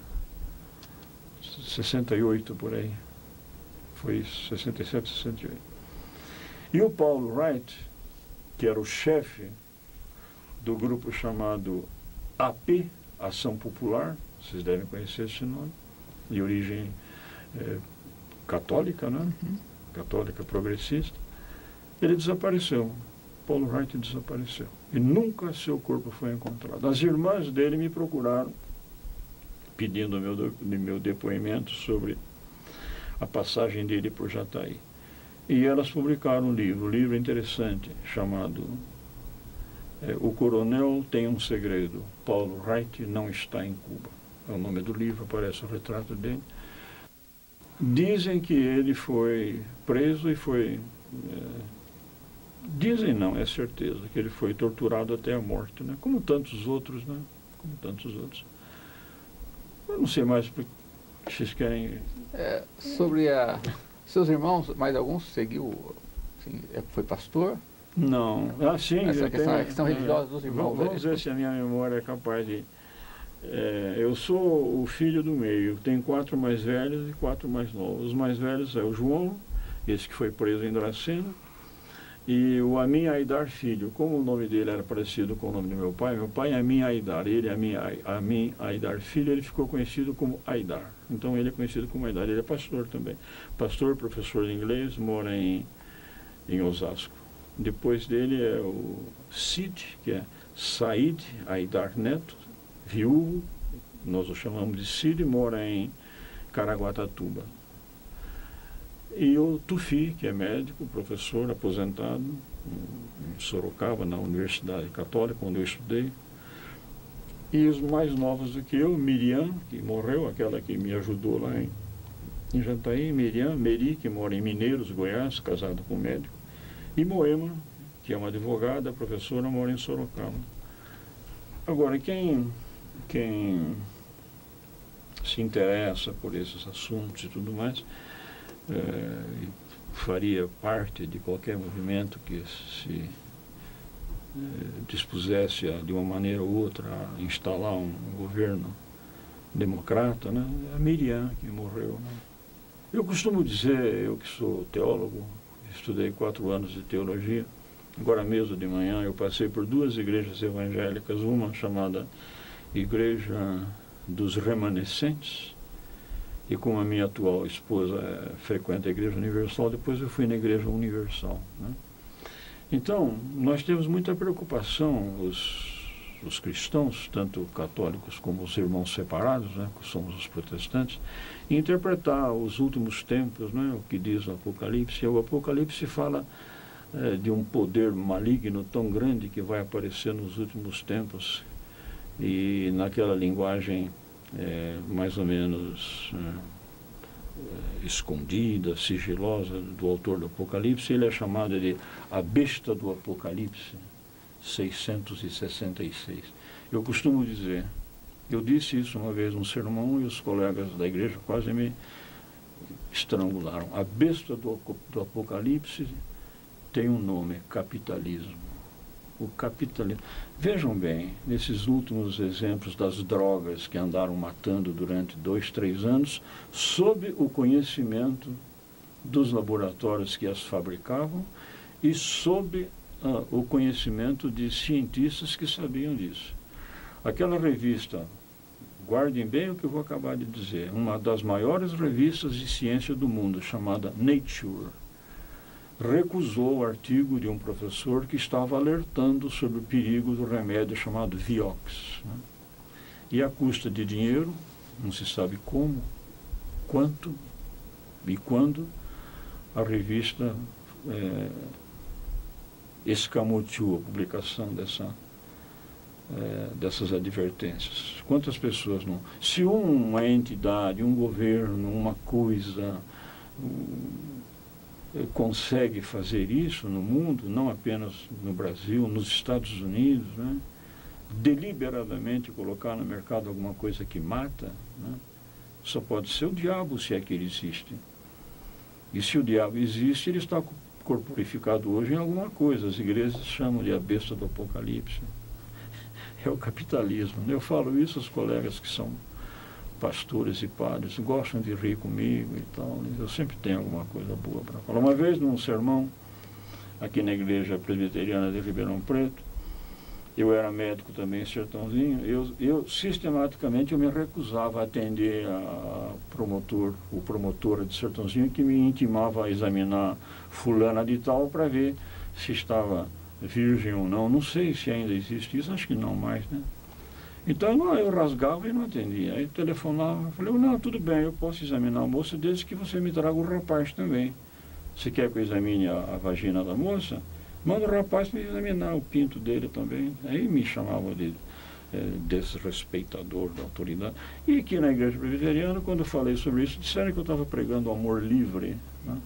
sessenta e oito, por aí, foi sessenta e sete, sessenta e oito. E o Paulo Wright, que era o chefe do grupo chamado A P, Ação Popular, vocês devem conhecer esse nome, de origem é, católica, né? Uhum. Católica progressista, ele desapareceu. Paulo Wright desapareceu. E nunca seu corpo foi encontrado. As irmãs dele me procuraram, pedindo o meu, do, meu depoimento sobre a passagem dele por Jataí. E elas publicaram um livro, um livro interessante, chamado é, O Coronel Tem um Segredo, Paulo Wright Não Está em Cuba. É o nome do livro, aparece o retrato dele. Dizem que ele foi preso e foi... É, dizem não, é certeza, que ele foi torturado até a morte, né? Como tantos outros, né? Como tantos outros. Eu não sei mais o que vocês querem... É, sobre a... Seus irmãos, mais alguns seguiu, assim, foi pastor? Não. Ah, sim. Essa questão, tenho, a questão religiosa dos irmãos. Vamos ver se a minha memória é capaz de... É, eu sou o filho do meio, tenho quatro mais velhos e quatro mais novos. Os mais velhos é o João, esse que foi preso em Dracena, e o Amin Aidar Filho. Como o nome dele era parecido com o nome do meu pai, meu pai é Amin Aidar, ele é Amin Aidar Filho, ele ficou conhecido como Aidar. Então ele é conhecido como Aidar, ele é pastor também. Pastor, professor de inglês, mora em, em Osasco. Depois dele é o Cid, que é Said Aidar Neto, viúvo, nós o chamamos de Cid, mora em Caraguatatuba. E o Tufi, que é médico, professor, aposentado, em Sorocaba, na Universidade Católica, onde eu estudei. E os mais novos do que eu, Miriam, que morreu, aquela que me ajudou lá em, em Jataí, Miriam, Meri, que mora em Mineiros, Goiás, casado com um médico, e Moema, que é uma advogada, professora, mora em Sorocaba. Agora, quem, quem se interessa por esses assuntos e tudo mais, é, faria parte de qualquer movimento que se é, dispusesse a, de uma maneira ou outra a instalar um governo democrata, né? A Miriam, que morreu, né? Eu costumo dizer, eu que sou teólogo, estudei quatro anos de teologia, agora mesmo de manhã eu passei por duas igrejas evangélicas, uma chamada igreja dos remanescentes, e como a minha atual esposa é, frequenta a Igreja Universal, depois eu fui na Igreja Universal, né? Então, nós temos muita preocupação, os, os cristãos, tanto católicos como os irmãos separados, né, que somos os protestantes, em interpretar os últimos tempos, né, o que diz o Apocalipse. O Apocalipse fala é, de um poder maligno tão grande que vai aparecer nos últimos tempos, e naquela linguagem é, mais ou menos é, escondida, sigilosa do autor do Apocalipse, ele é chamado de a besta do Apocalipse, seiscentos e sessenta e seis. Eu costumo dizer, eu disse isso uma vez num sermão e os colegas da igreja quase me estrangularam. A besta do, do Apocalipse tem um nome, capitalismo. O capitalismo. Vejam bem, nesses últimos exemplos das drogas que andaram matando durante dois, três anos, sob o conhecimento dos laboratórios que as fabricavam e sob uh, o conhecimento de cientistas que sabiam disso. Aquela revista, guardem bem o que eu vou acabar de dizer, uma das maiores revistas de ciência do mundo, chamada Nature, recusou o artigo de um professor que estava alertando sobre o perigo do remédio chamado Vioxx, né? E à custa de dinheiro, não se sabe como, quanto e quando, a revista é, escamoteou a publicação dessa, é, dessas advertências. Quantas pessoas não... Se uma entidade, um governo, uma coisa... Um, consegue fazer isso no mundo, não apenas no Brasil, nos Estados Unidos, né? Deliberadamente colocar no mercado alguma coisa que mata, né? Só pode ser o diabo, se é que ele existe. E se o diabo existe, ele está corporificado hoje em alguma coisa. As igrejas chamam de a besta do Apocalipse. É o capitalismo. Eu falo isso aos colegas que são pastores e padres, gostam de rir comigo e tal. Eu sempre tenho alguma coisa boa para falar. Uma vez, num sermão, aqui na Igreja Presbiteriana de Ribeirão Preto, eu era médico também em Sertãozinho, eu, eu sistematicamente eu me recusava a atender a promotor, o promotora de Sertãozinho, que me intimava a examinar fulana de tal para ver se estava virgem ou não. Não sei se ainda existe isso, acho que não mais, né? Então não, eu rasgava e não atendia. Aí telefonava, falei, não, tudo bem, eu posso examinar a moça desde que você me traga o rapaz também. Você quer que eu examine a, a vagina da moça? Manda o rapaz para examinar o pinto dele também. Aí me chamavam de é, desrespeitador da autoridade. E aqui na Igreja Presbiteriana, quando eu falei sobre isso, disseram que eu estava pregando o amor livre, né?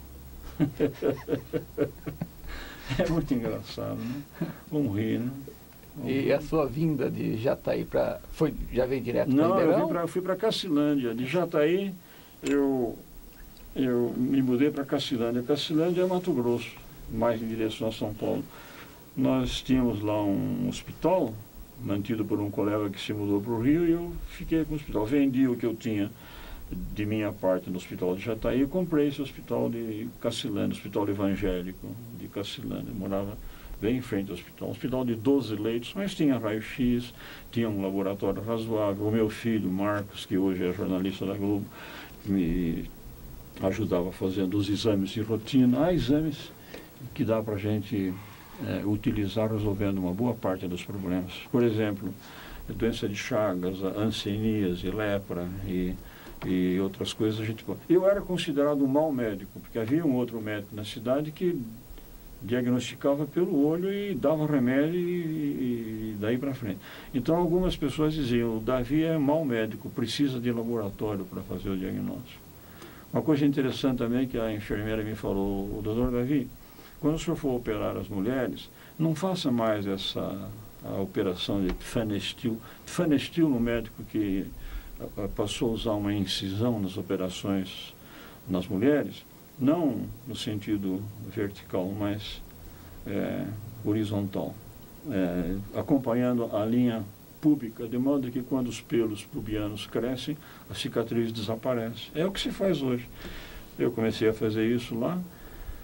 É muito engraçado, né? Vamos rir, né? E a sua vinda de Jataí para... Foi, já veio direto para Não, Ribeirão? eu vim pra, fui para Cacilândia. De Jataí, eu, eu me mudei para Cacilândia. Cacilândia é Mato Grosso, mais em direção a São Paulo. Nós tínhamos lá um hospital, mantido por um colega que se mudou para o Rio, e eu fiquei com o hospital. Vendi o que eu tinha de minha parte no hospital de Jataí e comprei esse hospital de Cacilândia, hospital evangélico de Cacilândia. Eu morava bem em frente ao hospital, um hospital de doze leitos, mas tinha raio-x, tinha um laboratório razoável. O meu filho, Marcos, que hoje é jornalista da Globo, me ajudava fazendo os exames de rotina. Há exames que dá para a gente é, utilizar resolvendo uma boa parte dos problemas. Por exemplo, a doença de Chagas, a hanseníase, lepra e, e outras coisas. A gente... Eu era considerado um mau médico, porque havia um outro médico na cidade que diagnosticava pelo olho e dava remédio e, e daí para frente. Então algumas pessoas diziam, o Davi é mau médico, precisa de laboratório para fazer o diagnóstico. Uma coisa interessante também que a enfermeira me falou, o doutor Davi, quando o senhor for operar as mulheres, não faça mais essa a operação de fenestil. Fenestil no médico que a, a, passou a usar uma incisão nas operações nas mulheres, não no sentido vertical, mas é, horizontal, é, acompanhando a linha púbica, de modo que quando os pelos pubianos crescem, a cicatriz desaparece. É o que se faz hoje. Eu comecei a fazer isso lá,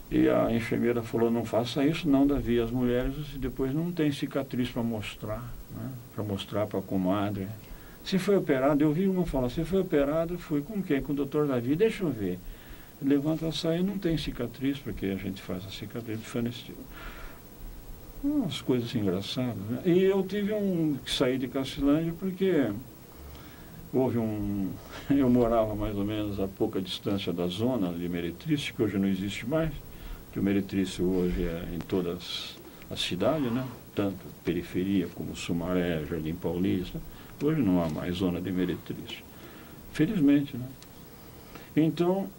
E a enfermeira falou, não faça isso não, Davi, as mulheres depois não têm cicatriz para mostrar, né? Para mostrar para a comadre. Se foi operado, eu vi uma falar, se foi operado, foi com quem? Com o doutor Davi, deixa eu ver. Levanta a saia, não tem cicatriz, porque a gente faz a cicatriz de fanestil. Umas coisas engraçadas, né? E eu tive um que sair de Cacilândia porque houve um... Eu morava mais ou menos a pouca distância da zona de Meretriz, que hoje não existe mais, que o Meretriz hoje é em todas as cidades, né? Tanto periferia como Sumaré, Jardim Paulista. Hoje não há mais zona de Meretriz. Felizmente, né? Então,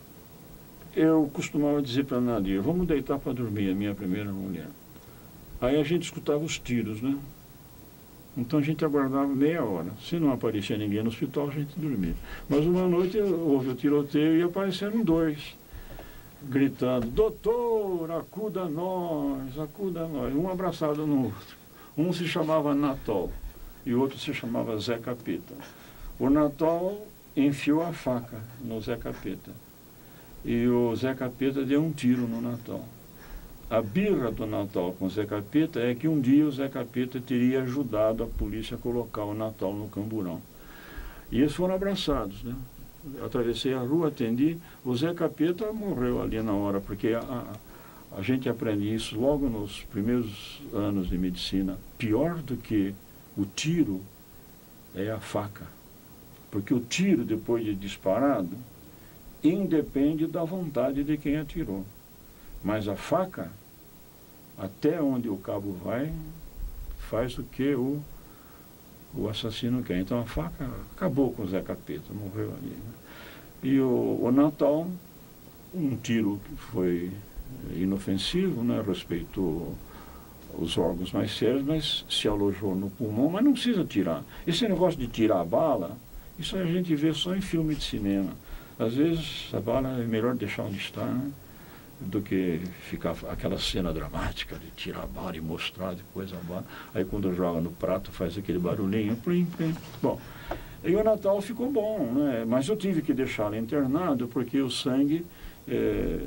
eu costumava dizer para a Nadir, vamos deitar para dormir, a minha primeira mulher. Aí a gente escutava os tiros, né? Então a gente aguardava meia hora. Se não aparecia ninguém no hospital, a gente dormia. Mas uma noite houve o tiroteio e apareceram dois, gritando, doutor, acuda nós, acuda nós. Um abraçado no outro. Um se chamava Natal e o outro se chamava Zé Capeta. O Natal enfiou a faca no Zé Capeta. E o Zé Capeta deu um tiro no Natal. A birra do Natal com o Zé Capeta é que um dia o Zé Capeta teria ajudado a polícia a colocar o Natal no camburão. E eles foram abraçados, né? Atravessei a rua, atendi, o Zé Capeta morreu ali na hora, porque a, a, a gente aprende isso logo nos primeiros anos de medicina. Pior do que o tiro é a faca. Porque o tiro, depois de disparado, independe da vontade de quem atirou. Mas a faca, até onde o cabo vai, faz o que o, o assassino quer. Então a faca acabou com o Zé Capeta, morreu ali, né? E o, o Natal, um tiro que foi inofensivo, né? Respeitou os órgãos mais sérios, mas se alojou no pulmão, mas não precisa tirar. Esse negócio de tirar a bala, isso a gente vê só em filme de cinema. Às vezes a bala é melhor deixar onde está, né? Do que ficar aquela cena dramática de tirar a bala e mostrar depois a bala. Aí quando joga no prato faz aquele barulhinho, plim, plim. Bom, e o Natal ficou bom, né? Mas eu tive que deixá-lo internado porque o sangue é,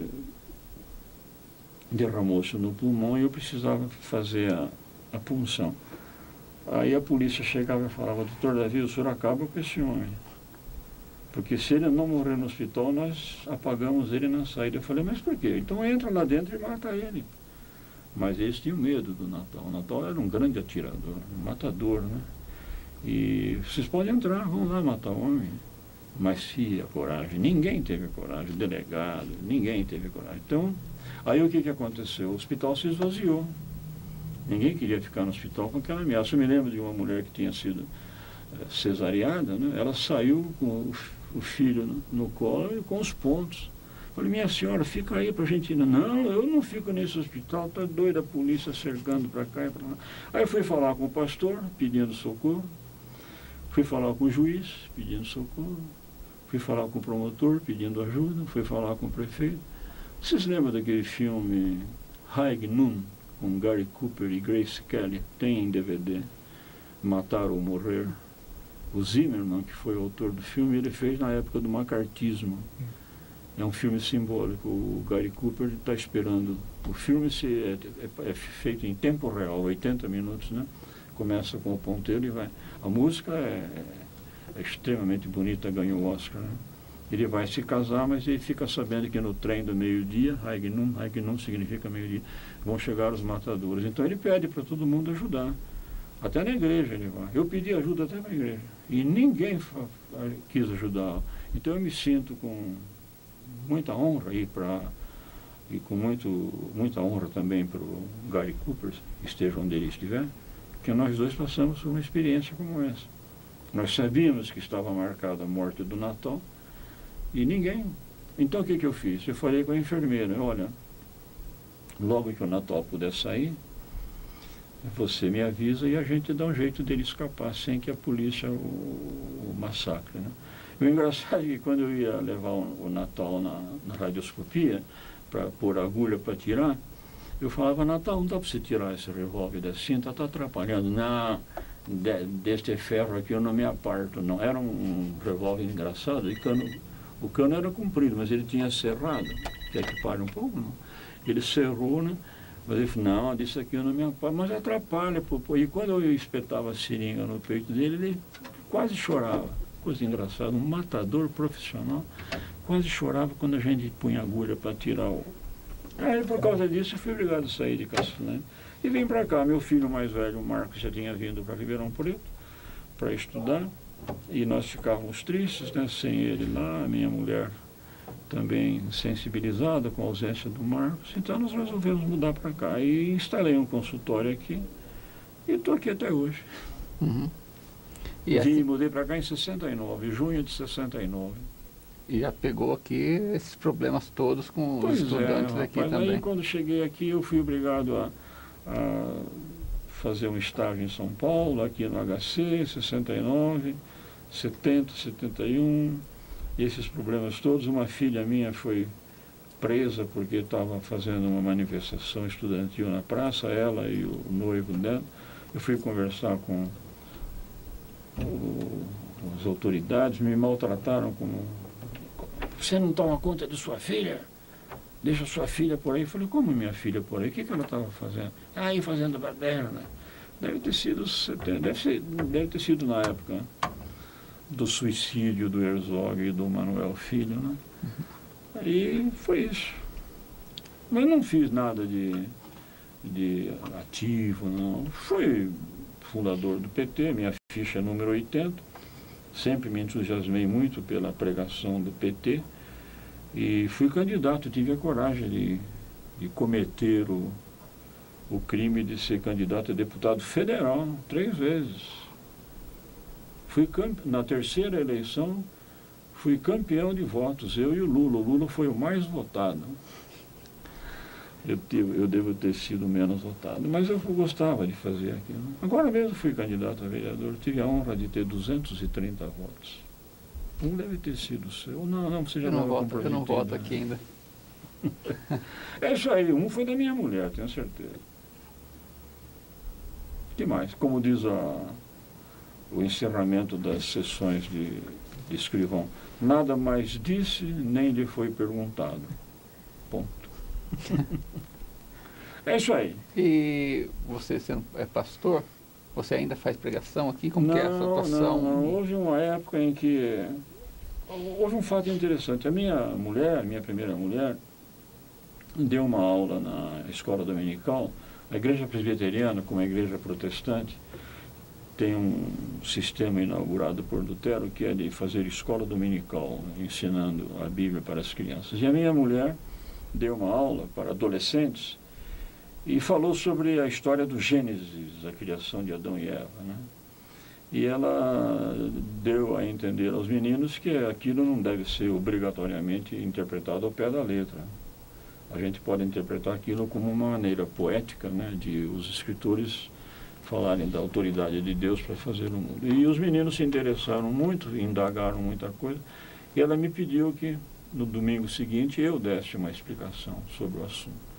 derramou-se no pulmão e eu precisava fazer a, a punção. Aí a polícia chegava e falava, doutor Davi, o senhor acaba com esse homem. Porque se ele não morrer no hospital, nós apagamos ele na saída. Eu falei, mas por quê? Então entra lá dentro e mata ele. Mas eles tinham medo do Natal. O Natal era um grande atirador, um matador, né? E vocês podem entrar, vão lá matar o homem. Mas se a coragem, ninguém teve coragem, delegado, ninguém teve coragem. Então, aí o que, que aconteceu? O hospital se esvaziou. Ninguém queria ficar no hospital com aquela ameaça. Eu me lembro de uma mulher que tinha sido cesariada, né? Ela saiu com o o filho no, no colo e com os pontos. Falei, minha senhora, fica aí para a gente ir. Não, eu não fico nesse hospital, está doida a polícia cercando para cá e para lá. Aí eu fui falar com o pastor, pedindo socorro. Fui falar com o juiz, pedindo socorro. Fui falar com o promotor, pedindo ajuda. Fui falar com o prefeito. Vocês lembram daquele filme High Noon, com Gary Cooper e Grace Kelly? Tem em D V D. Matar ou Morrer. O Zimmerman, que foi o autor do filme, ele fez na época do macartismo. É um filme simbólico. O Gary Cooper está esperando. O filme se, é, é, é feito em tempo real, oitenta minutos, né? Começa com o ponteiro e vai. A música é, é extremamente bonita, ganhou o Oscar, né? Ele vai se casar, mas ele fica sabendo que no trem do meio-dia, Haignum, Haignum significa meio-dia, vão chegar os matadores. Então ele pede para todo mundo ajudar. Até na igreja ele vai. Eu pedi ajuda até na igreja. E ninguém quis ajudar. Então eu me sinto com muita honra aí para e com muito, muita honra também para o Gary Cooper, esteja onde ele estiver, que nós dois passamos por uma experiência como essa. Nós sabíamos que estava marcada a morte do Natal e ninguém. Então o que, que eu fiz? Eu falei com a enfermeira, olha, logo que o Natal puder sair, você me avisa e a gente dá um jeito dele escapar sem que a polícia o, o massacre, né? O engraçado é que quando eu ia levar o, o Natal na, na radioscopia, para pôr agulha para tirar, eu falava, Natal, não dá para você tirar esse revólver da cinta, está atrapalhando. Não, de, deste ferro aqui eu não me aparto, não. Era um, um revólver engraçado, de cano O cano era comprido, mas ele tinha serrado. Quer que pare um pouco? Não? Ele serrou, né? Mas ele falou, não, disso aqui eu não me apoio, mas atrapalha. Pô, pô. E quando eu espetava a seringa no peito dele, ele quase chorava. Coisa engraçada, um matador profissional quase chorava quando a gente punha agulha para tirar o... Aí, por causa disso, eu fui obrigado a sair de Castelândia. E vim para cá. Meu filho mais velho, o Marcos, já tinha vindo para Ribeirão Preto para estudar. E nós ficávamos tristes, né, sem ele lá, a minha mulher também sensibilizada com a ausência do Marcos. Então nós resolvemos mudar para cá. E instalei um consultório aqui e estou aqui até hoje. Uhum. E Vim assim, e mudei para cá em sessenta e nove, junho de sessenta e nove. e já pegou aqui esses problemas todos com Pois os estudantes é, aqui rapaz, também. aí quando cheguei aqui eu fui obrigado a, a fazer um estágio em São Paulo, aqui no H C, sessenta e nove, setenta, setenta e um, esses problemas todos. Uma filha minha foi presa porque estava fazendo uma manifestação estudantil na praça, ela e o noivo dela. Eu fui conversar com o, as autoridades, me maltrataram como... Você não toma conta de sua filha? Deixa sua filha por aí. Eu falei, como minha filha por aí? O que, que ela estava fazendo? Ah, ia fazendo baderna. Deve ter sido, deve, ser, deve ter sido na época, né, do suicídio do Herzog e do Manuel Filho, né? Aí foi isso. Mas não fiz nada de, de ativo, não. Fui fundador do P T, minha ficha é número oitenta. Sempre me entusiasmei muito pela pregação do P T. E fui candidato, tive a coragem de, de cometer o, o crime de ser candidato a deputado federal três vezes. Fui campe... Na terceira eleição, fui campeão de votos, eu e o Lula. O Lula foi o mais votado. Eu, tive, eu devo ter sido menos votado, mas eu gostava de fazer aquilo. Agora mesmo fui candidato a vereador, tive a honra de ter duzentos e trinta votos. Um deve ter sido o seu. Não, não, você já Eu não não voto, eu não voto né? aqui ainda. É isso aí, um foi da minha mulher, tenho certeza. O que mais? Como diz a, o encerramento das sessões de, de escrivão, nada mais disse, nem lhe foi perguntado. Ponto. É isso aí. E você sendo é pastor, você ainda faz pregação aqui? Como não, que é a sua atuação? Não, não. Houve uma época em que... Houve um fato interessante. A minha mulher, minha primeira mulher, deu uma aula na escola dominical. A igreja presbiteriana, como a igreja protestante, tem um sistema inaugurado por Lutero que é de fazer escola dominical, ensinando a Bíblia para as crianças. E a minha mulher deu uma aula para adolescentes e falou sobre a história do Gênesis, a criação de Adão e Eva, né? E ela deu a entender aos meninos que aquilo não deve ser obrigatoriamente interpretado ao pé da letra. A gente pode interpretar aquilo como uma maneira poética, né, de os escritores falarem da autoridade de Deus para fazer o mundo. E os meninos se interessaram muito, indagaram muita coisa, e ela me pediu que no domingo seguinte eu desse uma explicação sobre o assunto.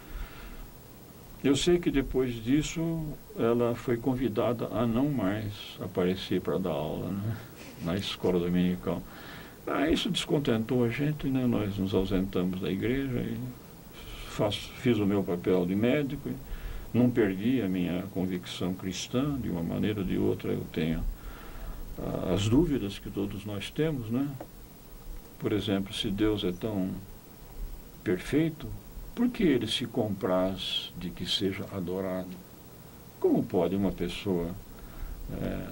Eu sei que depois disso ela foi convidada a não mais aparecer para dar aula, né, na escola dominical. Ah, isso descontentou a gente, né? Nós nos ausentamos da igreja e faço, fiz o meu papel de médico. E não perdi a minha convicção cristã, de uma maneira ou de outra eu tenho ah, as dúvidas que todos nós temos, né? Por exemplo, se Deus é tão perfeito, por que ele se compraz de que seja adorado? Como pode uma pessoa é,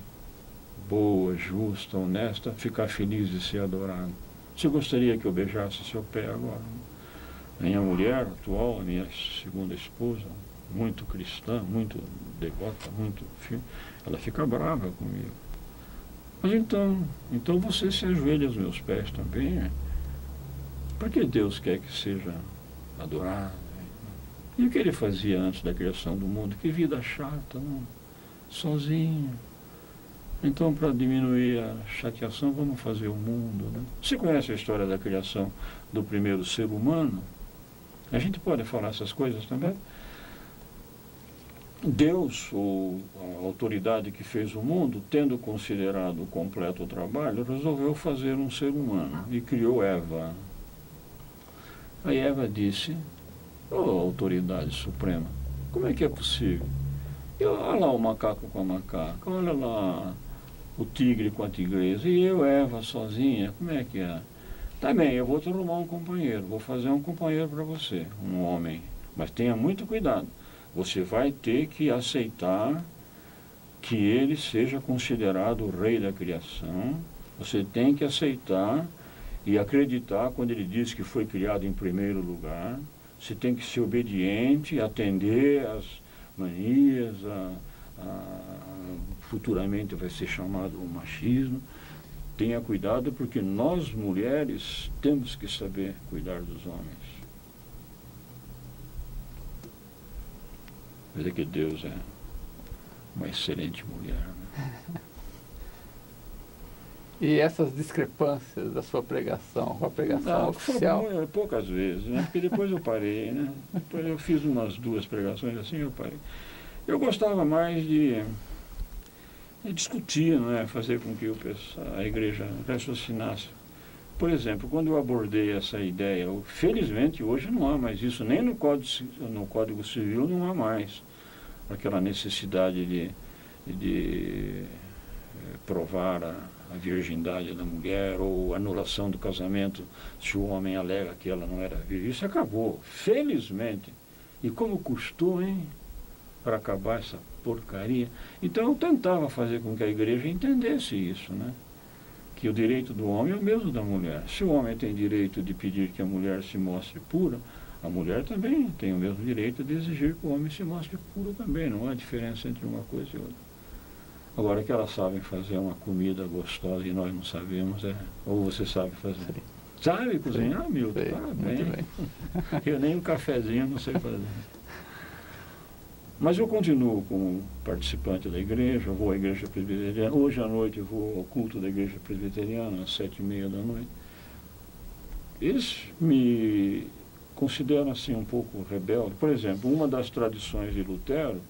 boa, justa, honesta, ficar feliz de ser adorado? Você gostaria que eu beijasse seu pé agora? Minha mulher atual, a minha segunda esposa, muito cristã, muito devota, muito firme, ela fica brava comigo. Mas então, então você se ajoelha aos meus pés também, né? Por que Deus quer que seja adorado? E o que ele fazia antes da criação do mundo? Que vida chata, não? Sozinho. Então, para diminuir a chateação, vamos fazer o mundo, né? Você conhece a história da criação do primeiro ser humano? A gente pode falar essas coisas também? Deus, ou a autoridade que fez o mundo, tendo considerado completo o trabalho, resolveu fazer um ser humano e criou Eva. Aí Eva disse: "Ô, autoridade suprema, como é que é possível? E olha lá o macaco com a macaca, olha lá o tigre com a tigresa, e eu, Eva, sozinha, como é que é? Tá bem, eu vou te arrumar um companheiro, vou fazer um companheiro para você, um homem, mas tenha muito cuidado. Você vai ter que aceitar que ele seja considerado o rei da criação. Você tem que aceitar e acreditar quando ele diz que foi criado em primeiro lugar. Você tem que ser obediente, atender às manias, a, a, futuramente vai ser chamado o machismo. Tenha cuidado, porque nós, mulheres, temos que saber cuidar dos homens. Mas é que Deus é uma excelente mulher, né? E essas discrepâncias da sua pregação, com a pregação Não, oficial? Foi, poucas vezes, né? Porque depois eu parei, né? Depois eu fiz umas duas pregações assim, eu parei. Eu gostava mais de, de discutir, né? Fazer com que o pessoal, a igreja raciocinasse. Por exemplo, quando eu abordei essa ideia, eu, felizmente hoje não há mais isso, nem no Código, no Código Civil não há mais aquela necessidade de, de provar a, a virgindade da mulher ou anulação do casamento se o homem alega que ela não era virgem. Isso acabou, felizmente. E como custou, hein, para acabar essa porcaria? Então eu tentava fazer com que a igreja entendesse isso, né? Que o direito do homem é o mesmo da mulher. Se o homem tem direito de pedir que a mulher se mostre pura, a mulher também tem o mesmo direito de exigir que o homem se mostre puro também. Não há diferença entre uma coisa e outra. Agora, que elas sabem fazer uma comida gostosa e nós não sabemos, é... ou você sabe fazer? Sim. Sabe cozinhar, Sim. Milton? Sim. Parabéns. Eu nem um cafezinho não sei fazer. Mas eu continuo como participante da igreja, vou à igreja presbiteriana. Hoje à noite eu vou ao culto da igreja presbiteriana, às sete e meia da noite. Eles me consideram assim um pouco rebelde. Por exemplo, uma das tradições de Lutero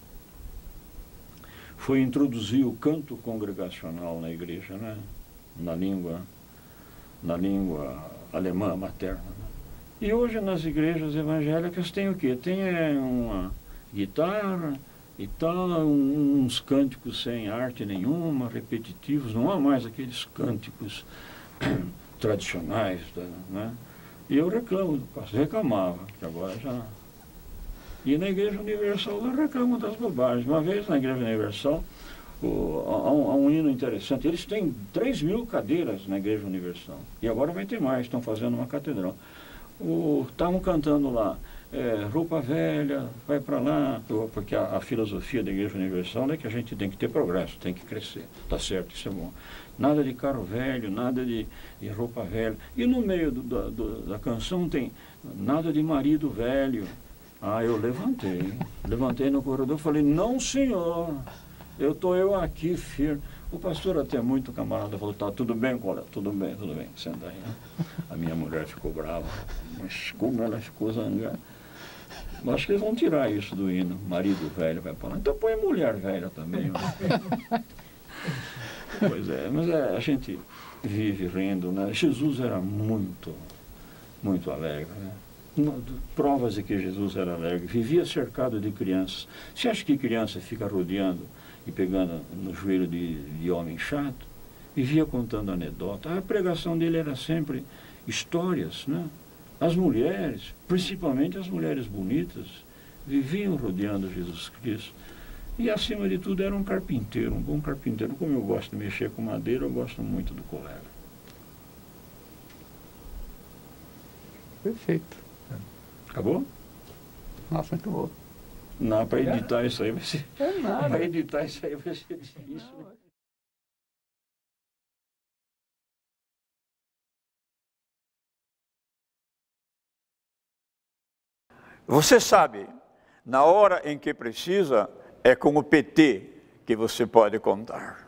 foi introduzir o canto congregacional na igreja, né? na língua, na língua alemã materna. Né? E hoje nas igrejas evangélicas tem o quê? Tem uma guitarra e tal, uns cânticos sem arte nenhuma, repetitivos, não há mais aqueles cânticos tradicionais, né? E eu reclamo, reclamava, que agora já... E na Igreja Universal eu reclamo das bobagens. Uma vez na Igreja Universal, o, há, um, há um hino interessante, eles têm três mil cadeiras na Igreja Universal, e agora vai ter mais, estão fazendo uma catedral. Estavam cantando lá, É, roupa velha, vai para lá, porque a, a filosofia da Igreja Universal é que a gente tem que ter progresso, tem que crescer, tá certo, isso é bom. Nada de carro velho, nada de, de roupa velha. E no meio do, do, do, da canção tem nada de marido velho. Ah, eu levantei, levantei no corredor e falei, não senhor, eu estou eu aqui firme. O pastor até muito camarada falou, tá, tudo bem, colega? Tudo bem, tudo bem, senta aí. Né? A minha mulher ficou brava, mas como ela ficou zangada. Acho que eles vão tirar isso do hino, marido velho vai para lá. Então põe mulher velha também. Pois é, mas é, a gente vive rindo, né? Jesus era muito, muito alegre, né? Provas de que Jesus era alegre, vivia cercado de crianças. Você acha que criança fica rodeando e pegando no joelho de, de homem chato? Vivia contando anedota. A pregação dele era sempre histórias, né? As mulheres, principalmente as mulheres bonitas, viviam rodeando Jesus Cristo. E, acima de tudo, era um carpinteiro, um bom carpinteiro. Como eu gosto de mexer com madeira, eu gosto muito do colega. Perfeito. Acabou? Nossa, muito bom. Não, para editar isso aí vai ser... É nada. Para editar isso aí vai ser difícil. Você sabe, na hora em que precisa, é com o P T que você pode contar.